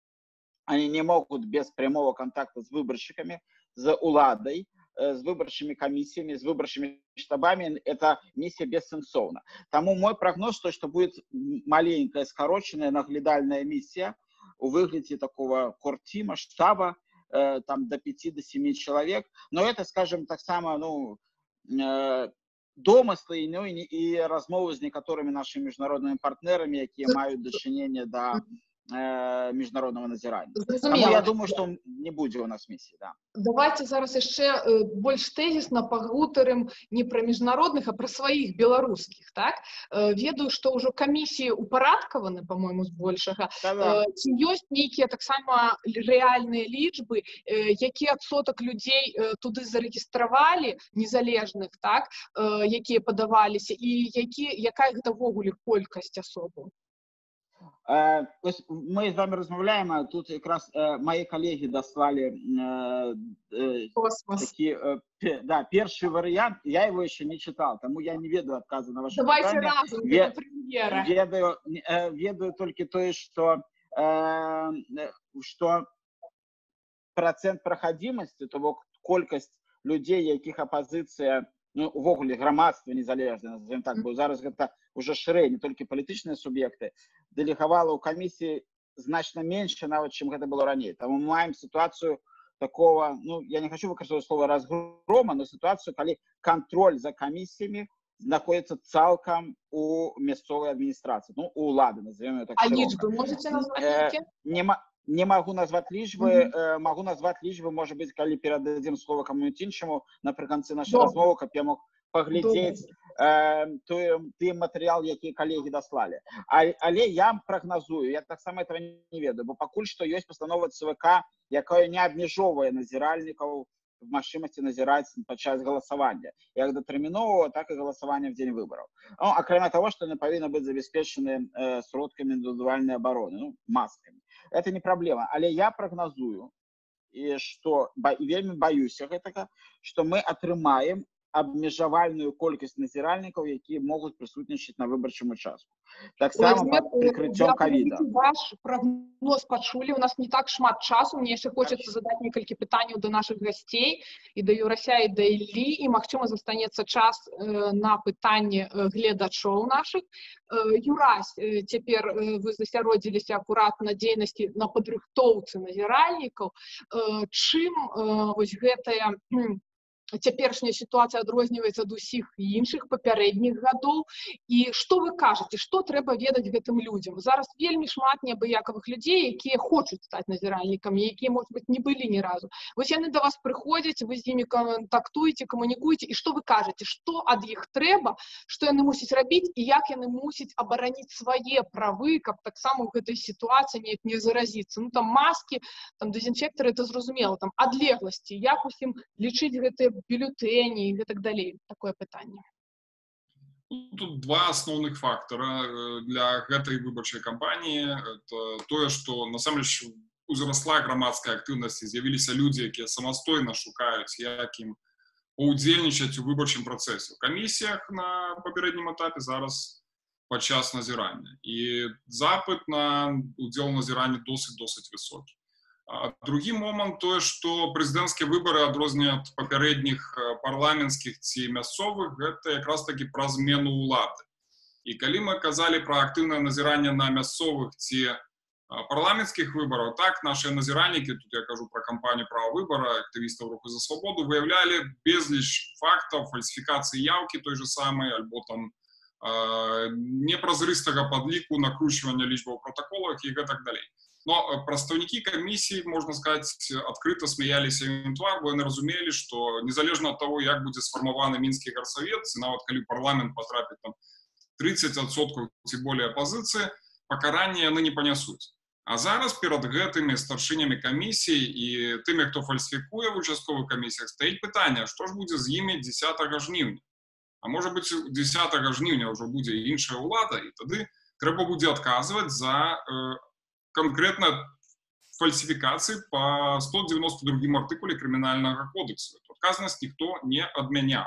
Они не могут без прямого контакта с выборщиками, с уладой, с выборчими комиссиями, с выборчими штабами, эта миссия бессенсовна. Тому мой прогноз, то, что будет маленькая, скороченная, наглядальная миссия у выгляде такого кортима, штаба, э, там до пяти, до семи человек, но это, скажем, так само, ну, э, домыслы, ну, и, и размовы с некоторыми нашими международными партнерами, які мають дочинення до э, міжнародного назирання. Тому я думаю, що не буде у нас місії. Да. Давайте зараз ще більш тезісно поговоримо не про міжнародних, а про своїх білоруських. Так? Ведаю, що вже комісії упорядковані, по-моєму, збільшого. Да-да. Чи є які так само реальні лічби, які відсоток людей туди зареєстрували, незалежних, так? Які подавалися, і які, яка їх доволі кількість особо? Э, мы с вами размовляем, а тут как раз э, мои коллеги дослали э, э, такие, э, да, первый вариант, я его еще не читал, тому я не ведаю отказа на ваше Давайте питание. разом, Ве, премьера. Ведаю, э, ведаю только то, что, э, что процент проходимости, то колькость людей, яких оппозиция, ну, увогуле грамадства незалежнае, назовем так, бо зараз гэта уже шырэй, не толькі палітычныя суб'екты, дэлегавала ў камісіі значна меньше, нават, чым гэта было раней. Таму мы маем ситуацию такого, ну, я не хочу выкарыстоваць слово разгрома, но ситуацию, калі контроль за камісіямі знаходится цалкам у мясцовай адміністрацыі, ну, у улады, назовем ее так широко. А лічбы можете назвать? Э, не, не могу назвать лічбы, mm-hmm. э, могу назвать лічбы, может быть, калі перададзім слово кому-нибудь іншаму напрыканцы нашай размовы, каб я мог паглядзець э, той, той матэрыял, які калегі даслалі. А, але я прагназую, я таксама этого не ведаю, бо пакуль што ёсць пастанова ЦВК, якая не абмежоўвае назіральнікаў в магчымасці назіраць падчас галасавання, як датэрміновага, так і галасавання в дзень выбараў. Ну, акрамя того, што яны павінны быць забяспечаны э, сродкамі індывідуальнай абароны, ну, маскамі. Это не праблема, але я прагназую, і што, ба, і вельмі баюся гэтага, што мы атрымаем абмежавальную колькасць назіральнікаў, якія могуць прысутнічаць на выбарчым участку. Так само под прикрытием ковида. Ваш прогноз почули. У нас не так шмат часу. Мне еще хочется задать несколько питаний до наших гостей, и до Юрася, и до Іллі, і, магчыма, застанецца час на пытанні гледачоў наших. Юрась, цяпер вы засяродзіліся акурат на дзейнасці на падрыхтоўцы назіральнікаў. Чым вось гэтая цяперашняя сітуацыя адрозніваецца ад усіх іншых папярэдніх гадоў, і што вы кажаце, што трэба ведаць гэтым людзям? Зараз вельмі шмат неабыякавых людзей, якія хочуць стаць назіральнікамі, якія, можа быць, не былі ні разу. Вось яны да вас прыходзяць, вы з імі кантактуеце, камунікуеце, і што вы кажаце, што ад іх трэба, што яны мусяць рабіць, і як яны мусяць абараніць свае правы, каб таксама ў гэтай сітуацыі неяк не заразіцца. Ну, там маскі, там дэзінфектары, это зразумела, там адлегласці, як усім лічыць гэтыя бюлетэні і гэтак далей. Такое пытанне. Тут два основных фактора для гэтай выбарчай кампаніі. Это тое, што насамрэч узрасла грамадская актыўнасць, з'явіліся людзі, якія самастойна шукаюць, як ім паўдзельнічаць у выбарчым працэсе. У камісіях на папярэднім этапе зараз падчас назірання. І запыт на удзел у назіранні досыць-досыць высокі. Другі момант тое, што прэзідэнцкія выбары адрозніваюць ад папярэдніх парламенцкіх ці мясцовых, гэта якраз такі пра змену ўлады. І калі мы казалі пра актыўнае назіранне на мясцовых ці парламенцкіх выбараў, так, нашыя назіральнікі, тут я кажу пра кампанію права выбара, актывістаў руху за свабоду, выяўлялі безліч фактаў фальсіфікацыі яўкі той же самай, альбо там непразрыстага падліку, накручвання лічбаў у протаколах і гэтак далей. Но прадстаўнікі камісіі, можна сказаць, адкрыта смяяліся ім твар, бо яны разумелі, што незалежна ад таго, як будзе сфармаваны мінскі гарсавет, ці нават калі ў парламент патрапіць там тридцать адсоткаў ці болей апазіцыі, пакаранне яны не панясуць. А зараз перад гэтымі старшынямі камісій і тымі, хто фальсіфікуе ў участковых камісіях, стаіць пытанне, што ж будзе з імі дзесятага жніўня. А можа быць, дзесятага жніўня ўжо будзе іншая ўлада, і тады трэба будзе адказваць за конкретно фальсификации по сто девяносто другим артикуле Криминального кодекса. Эту отказанность никто не отменял.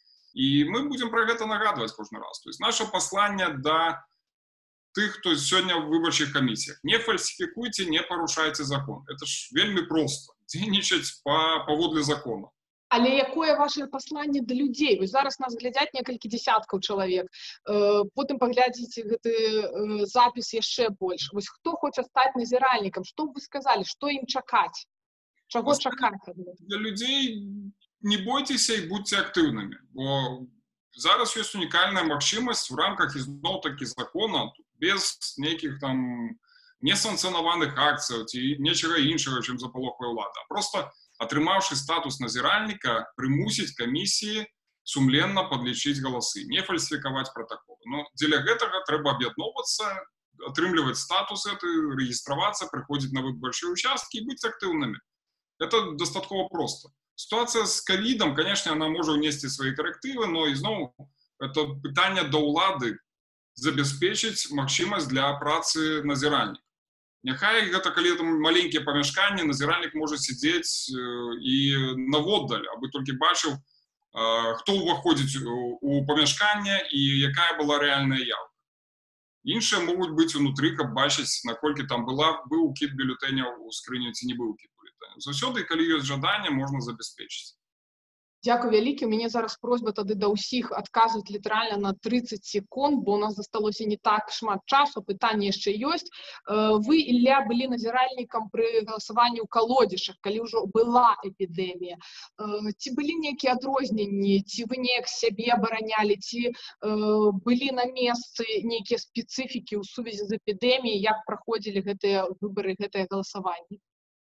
И мы будем про это нагадывать каждый раз. То есть наше послание до тех, кто сегодня в выборчих комиссиях. Не фальсификуйте, не порушайте закон. Это ж вельми просто. Дзейнічаць по паводле закона. Але якое ваше пасланне да людзей? Вось зараз нас глядзяць некалькі дзесяткаў чалавек, потым паглядзіце гэты запіс яшчэ больш. Вось хто хоча стаць назіральнікам, што б вы сказалі, што ім чакаць? Чаго чакаць? Для людзей не бойцеся і будьце актыўнымі, бо зараз ёсць унікальная магчымасць у рамках ізноў-такі закона, без нейкіх там несанкцыянаваных акцыяў ці нечага іншага, чым запалохвае ўлада. Просто атрымаўшы статус назіральніка, прымусіць камісіі сумленна падлічыць галасы, не фальсіфікаваць протаколы. Но дзеля гэтага трэба аб'ядноўвацца, атрымліваць статус гэты, рэгістравацца, прыходзіць на выбарчыя участкі і быць актыўнымі. Это дастаткова проста. Ситуация с ковидом, конечно, она может внести свои коррективы, но ізноў это пытанне да ўлады забяспечыць магчымасць для працы назіральніка. Няхай гэта калі там маленькія памяшканні, назіральнік можа сядзець і наводдаль, абы толькі бачыў, хто ўваходзіць у памяшканне і якая была рэальная яўка. Іншыя могуць быць унутры, каб бачыць, наколькі там была, быў кіт бюлетэняў у скрыні ці не быў кіт бюлетэняў. Заўсёды, калі ёсць жаданне, можна забяспечыць. Дзякуй вялікі. У мяне зараз просьба тады да ўсіх адказваць літаральна на тридцать секунд, бо у нас засталося не так шмат часу, пытанне яшчэ ёсць. Вы, Ілля, былі назіральнікам пры галасаванні ў калодзішах, калі ўжо была эпідэмія. Ці былі нейкія адрозненні, ці вы неяк сябе абаранялі, ці былі на месцы нейкія спецыфікі ў сувязі з эпідэміяй, як праходзілі гэтыя выбары, гэтае галасаванне?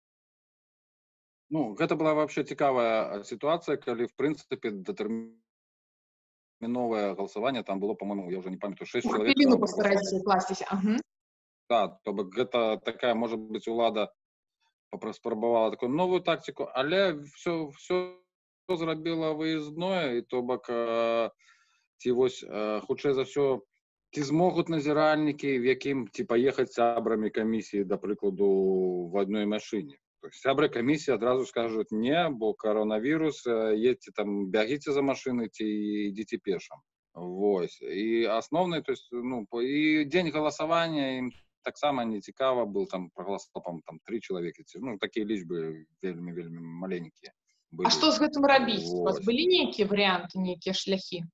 Ну, гэта была вообще цікавая ситуация, калі, в принципе, датэрміновае галасаванне, там было, по-моему, я уже не памятаю, шесть человек. Хвіліну пастарайцеся укласціся. Да, то бок гэта такая, может быть, улада спрабавала такую новую тактику, але все, все зрабіла выездное, і то бок, ці вось, хутчэй за ўсё, ці змогуць назіральнікі, в якім, ці паехаць сябрамі камісіі, да прыкладу, в одной машине. То есть сябры комиссии одразу скажут не, бо коронавирус, едьте там, бегите за машиной, идите пешим. Вот. И основной, то есть, ну, и день голосования им так само не цікаво был, там проголосовало, там, три человека, ну, такие личбы вельми-вельми маленькие были. А что с гэтым рабіць? Вот. У вас были некие варианты, некие шляхи?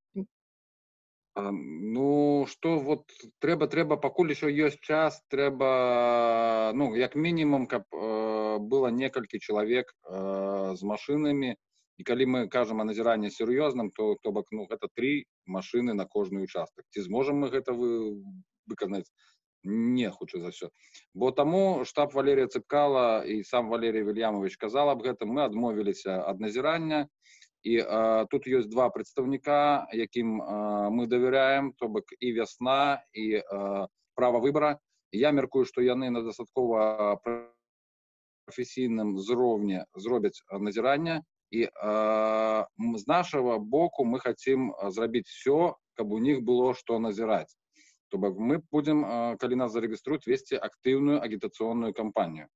Ну, что вот трэба, трэба, пакуль еще есть час, трэба, ну, як минимум, каб э, было некалькі человек э, с машинами, І калі мы кажам о назіранні сур'ёзным, то, то бок, ну, гэта тры машыны на кожны участак. Ці зможам мы гэта вы, выканаць? Не, хутчэй за ўсё. Бо таму штаб Валерія Цыпкала і сам Валерій Вільямович казал аб гэтым, мы адмовіліся ад назірання, і а, тут ёсць два прадстаўніка, якім а, мы давяряем, то бок і вясна, і а, права выбара. Я мяркую, што яны на дастаткова прафесійным узроўні зробяць назіранне, і а, з нашага боку мы хацім зрабіць все, каб у них было што назіраць. То бок мы будем, калі нас зарегиструют, вести активную агитационную кампанию.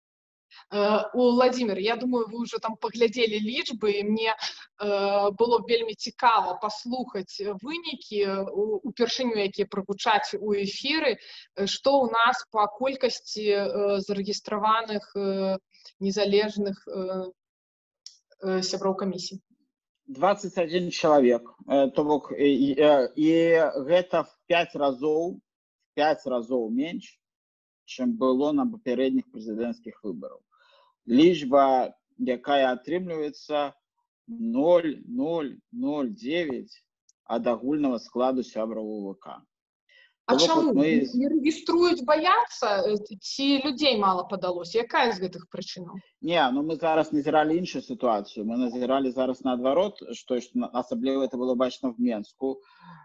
Владимир, я думаю, вы уже там поглядели лічбы, і мне э, было вельмі цікава паслухаць вынікі упершыню, якія прагучаць у эфіры, што у нас по колькасці э, зарэгістраваных э, незалежных э, э, сяброў камісій. двадцать один человек, то бок, и, и гэта в пять разоў, в пять разоў меньш, чым было на папярэдніх прэзідэнцкіх выбараў. Лічба, якая атрымліваецца ноль ноль ноль девять ад агульнага складу сябраў УВК. А чаму? Мы... Не рэгіструюць, баяцца? Ці людзей мала падалося? Якая з гэтых прычынаў? Не, ну мы зараз назіралі іншую сітуацыю. Мы назіралі зараз наадварот, што асабліва это было бачна в Менску,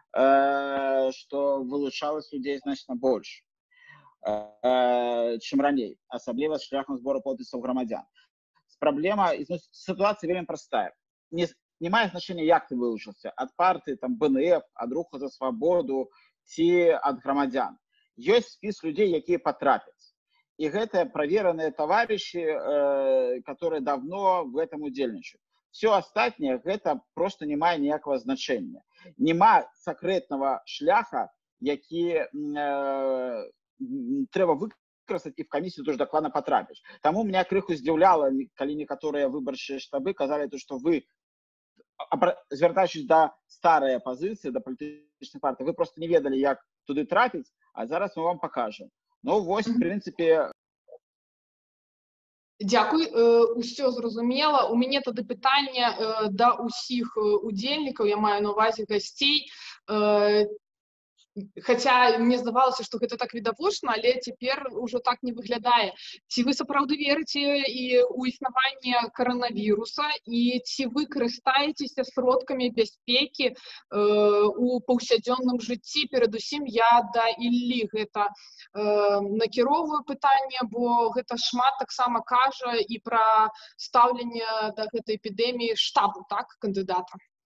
э, што вылучалось людзей значна больш, э, чым раней, асабліва шляхам збору подпісаў грамадзян. Праблема, сітуацыя вельмі простая. Не, не мае значення, як ты вылучыўся, ад партыі, там, БНФ, ад руху за свабоду, ці ад грамадзян. Ёсць спіс людзей, якія патрапяць. І гэта правераныя таварышы, э, которые давно в этом удзельнічаюць. Все астатняе, гэта просто не мае ніякага значення. Нема сакрэтнага шляха, які э, трэба выкарыстаць і в камісію тоже дакладна патрапіш. Таму меня крыху здзіўляла, калі некаторыя выбарчыя штабы казалі, што вы, звяртаючись да старай апозіцыі, да палітычнай партыі, вы просто не ведалі, як туды трапіць, а зараз мы вам пакажам. Ну, вось, в прынцыпе... Дзякуй, усё зразумела. У мяне тады пытанне да ўсіх удзельнікаў, я маю на ўвазе гасцей. Хаця мне здавалася, што гэта так відавочна, але цяпер ужо так не выглядае. Ці вы сапраўды верыце і ў існаванне каранавіруса, і ці вы карыстаецеся сродкамі бяспекі э, у паўсядзённым жыцці? Перадусім я да Іллі гэта э, накіроўваю пытанне, бо гэта шмат таксама кажа і пра стаўленне да гэтай эпідэміі штабу, так, кандыдата.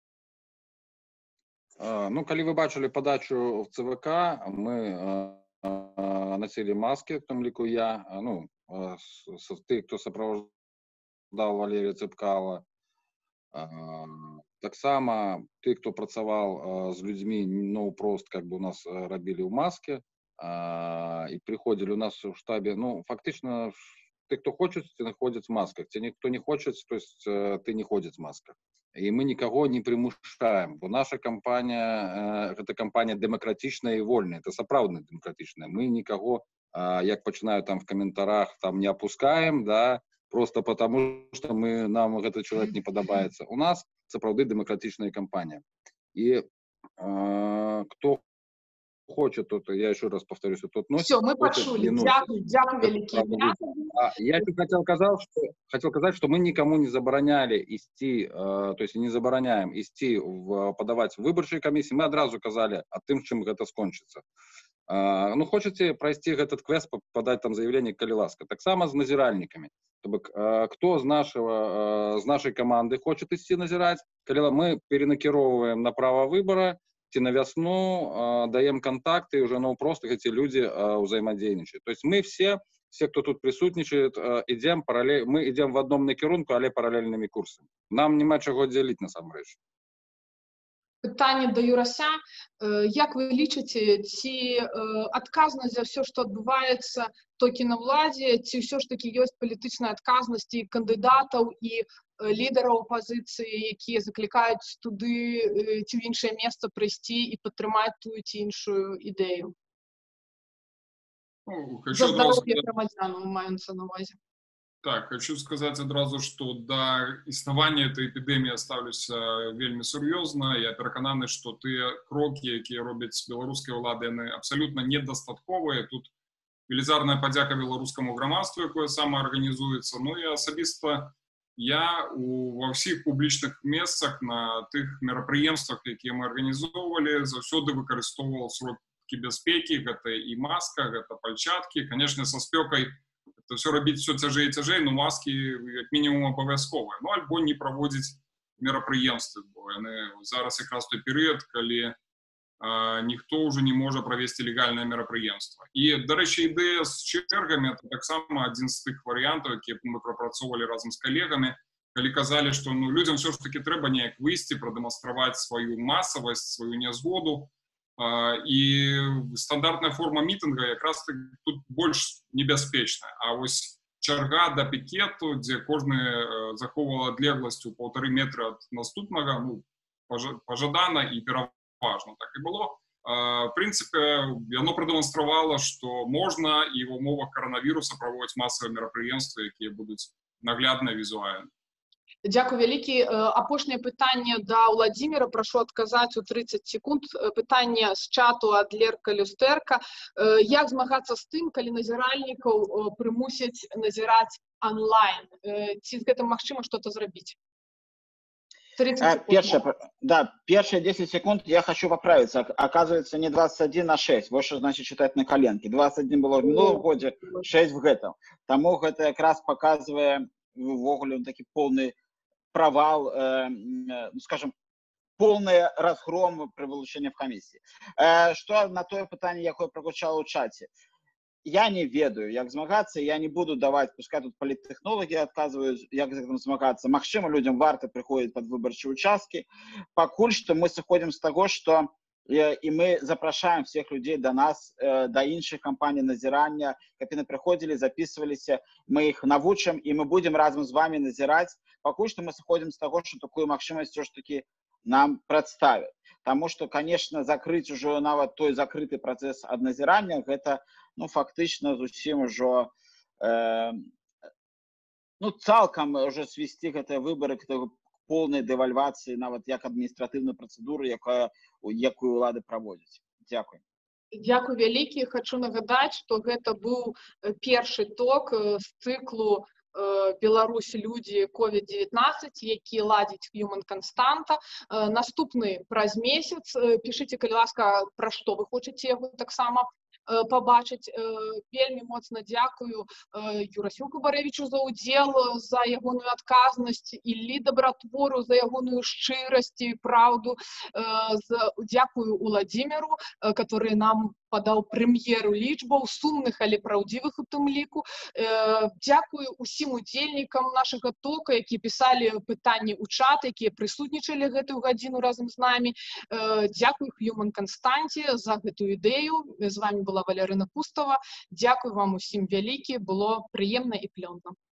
Ну, калі вы бачылі падачу в ЦВК, мы носілі маскі, в том ліку я, ну, тых, хто сапровождаў Валерія Цыпкала. Таксама тых, хто працаваў з людзьмі, ну, прост, как бы у нас рабілі ў маске, і прыходзілі у нас у штабе, ну, фактычна, тых, хто хочуць, ходзяць в масках, ці ніхто не хочуць, то есть ты не ходзяць в масках. І мы нікаго не прымушаем, бо наша кампанія, гэта кампанія дэмакратычная і вольная, это сапраўдна дэмакратычная. Мы нікаго, як пачынаю там в каментарах, там не опускаем, да, просто потому, что мы, нам этот человек не падабаецца. У нас сапраўды дэмакратычная кампанія. І э, кто хочет, тот, я еще раз повторюсь, тот носит. Все, мы почули. Дякую, дякую великий. Я еще хотел сказать, что, хотел сказать, что мы никому не забороняли идти, э, то есть не забороняем идти, в, подавать в выборчие комиссии. Мы одразу казали о том, чем это скончится. Э, ну, хочете пройти этот квест, подать там заявление, коли ласка. Так само с назиральниками. Э, кто с, нашего, э, с нашей команды хочет идти назирать, коли мы перенакировываем на право выбора, на весну э, даем контакты, и уже ну, просто эти люди э, взаимодействуют. То есть мы все, все, кто тут присутствует, э, идем параллель, мы идем в одном накерунку, але параллельными курсами. Нам нема чего делить, на самом деле. Питання до Юрася. Як ви лічите, ці адказнасць за все, що відбувається тільки на владі, ці все ж таки є політична адказнасць і кандидатів, і лідерів опозиції, які закликають туди ці в інше місце прийти і підтримати ту чи іншу ідею? Ну, за здоров'я громадян, мається на увазі. Так, хочу сказать одразу, что до існування этой эпидемии ставлюся вельмі сур'ёзна. Я перакананы, что тыя крокі, якія робяць беларускія ўлады, яны абсолютно недастатковыя. Тут велізарная падзяка беларускаму грамадству, якое самаарганізуецца. Ну і асабіста я у, ва ўсіх публічных месцах на тых мерапрыемствах, якія мы арганізоўвалі, заўсёды выкарыстоўваў сродкі бяспекі. Гэта і маска, гэта пальчаткі. Конечно, са спёкай это все рабіць все цяжэй і цяжэй, но маски як мінімум абавязковыя. Ну, альбо не праводзіць мерапрыемствы, бо яны зараз якраз той перыяд, калі а, ніхто ўжо не можа правесці легальнае мерапрыемства. І, дарэчы, ідэя з чэргамі это таксама адзін з тых варыянтаў, якія мы прапрацоўвалі разам з калегамі, калі казалі, што ну, людзям все ж таки трэба неяк выйсці, прадэманстраваць сваю масавасць, сваю нязгоду. І стандартная форма мітынга якраз тут больш небяспечная. А вось чарга да пікету, дзе кожны захоўваў адлегласць у паўтары метра ад наступнага, ну, пажадана і пераважна так і было. В прынцыпе, яно прадэманстравала, што можна і ў умовах каранавіруса праводзіць масавыя мерапрыемствы, якія будуць наглядна візуальна. Дзякуй вялікі. Апошняе пытанне да Владзіміра, прашу адказаць у трыццаць секунд. Пытанне з чату ад Лерка Люстэрка. Як змагацца з тым, калі назіральнікаў прымусяць назіраць онлайн? Ці з гэтым магчыма што-то зрабіць? Первое, да, первые десять секунд я хочу поправиться. Оказывается, не двадцать один, а шесть. Вот что значит читать на коленке. двадцать один было в минулом году, шесть в этом. Тому это как раз показывает в оголе такой полный провал, э, ну, скажем, полный разгром при вылучении в комиссии. Э, что на то питание, якое прозвучало в чате. Я не ведаю, як змагацца, я не буду даваць, пускай тут паліттэхнолагі адказваюць, як з гэтым змагацца. Магчыма, людзям варта прыходзіць пад выбарчыя участкі. Пакуль што мы сыходзім з таго, што і мы запрашаем всех людей до нас, до іншых кампаній назірання, каб яны прыходзілі, записываліся, мы іх навучым, і мы будзем разам з вами назіраць. Пакуль што мы сыходзім з таго, што такую магчымасць все ж таки нам прадставяць. Таму што, конечно, закрыць ужо нават той закрыты працэс ад назірання, гэта, ну, фактычна зусім ужо, э, ну, цалкам уже свесці гэтыя выбары к полной дэвальвацыі, нават як адміністратыўнай працэдуры, якая, якую ўлады праводзяць. Дзякуй. Дзякуй вялікі. Хачу нагадаць, што гэта быў першы ток з цыклу Беларусь, людзі, ковід дзевятнаццаць, які ладзіць Human Constanta. Наступны праз месяц. Пішыце, калі ласка, пра што вы хочаце яго таксама пабачыць. Вельмі моцна дзякую Юрасюку Баревічу за ўдзел, за ягоную адказнасць, Іллі Дабратвору за ягоную шчырасць і праўду. Дзякую Владзіміру, который нам падаў прэм'еру лічбаў, сумных, але праўдзівых у тым ліку. Дзякую усім удзельнікам нашага тока, якія пісалі пытанні ў чат, якія прысутнічалі гэтую гадзіну разам з намі. Дзякую Human Constanте за гэтую ідэю. З вами была Валерына Пустова. Дзякую вам усім вялікі, было прыемна і плённа.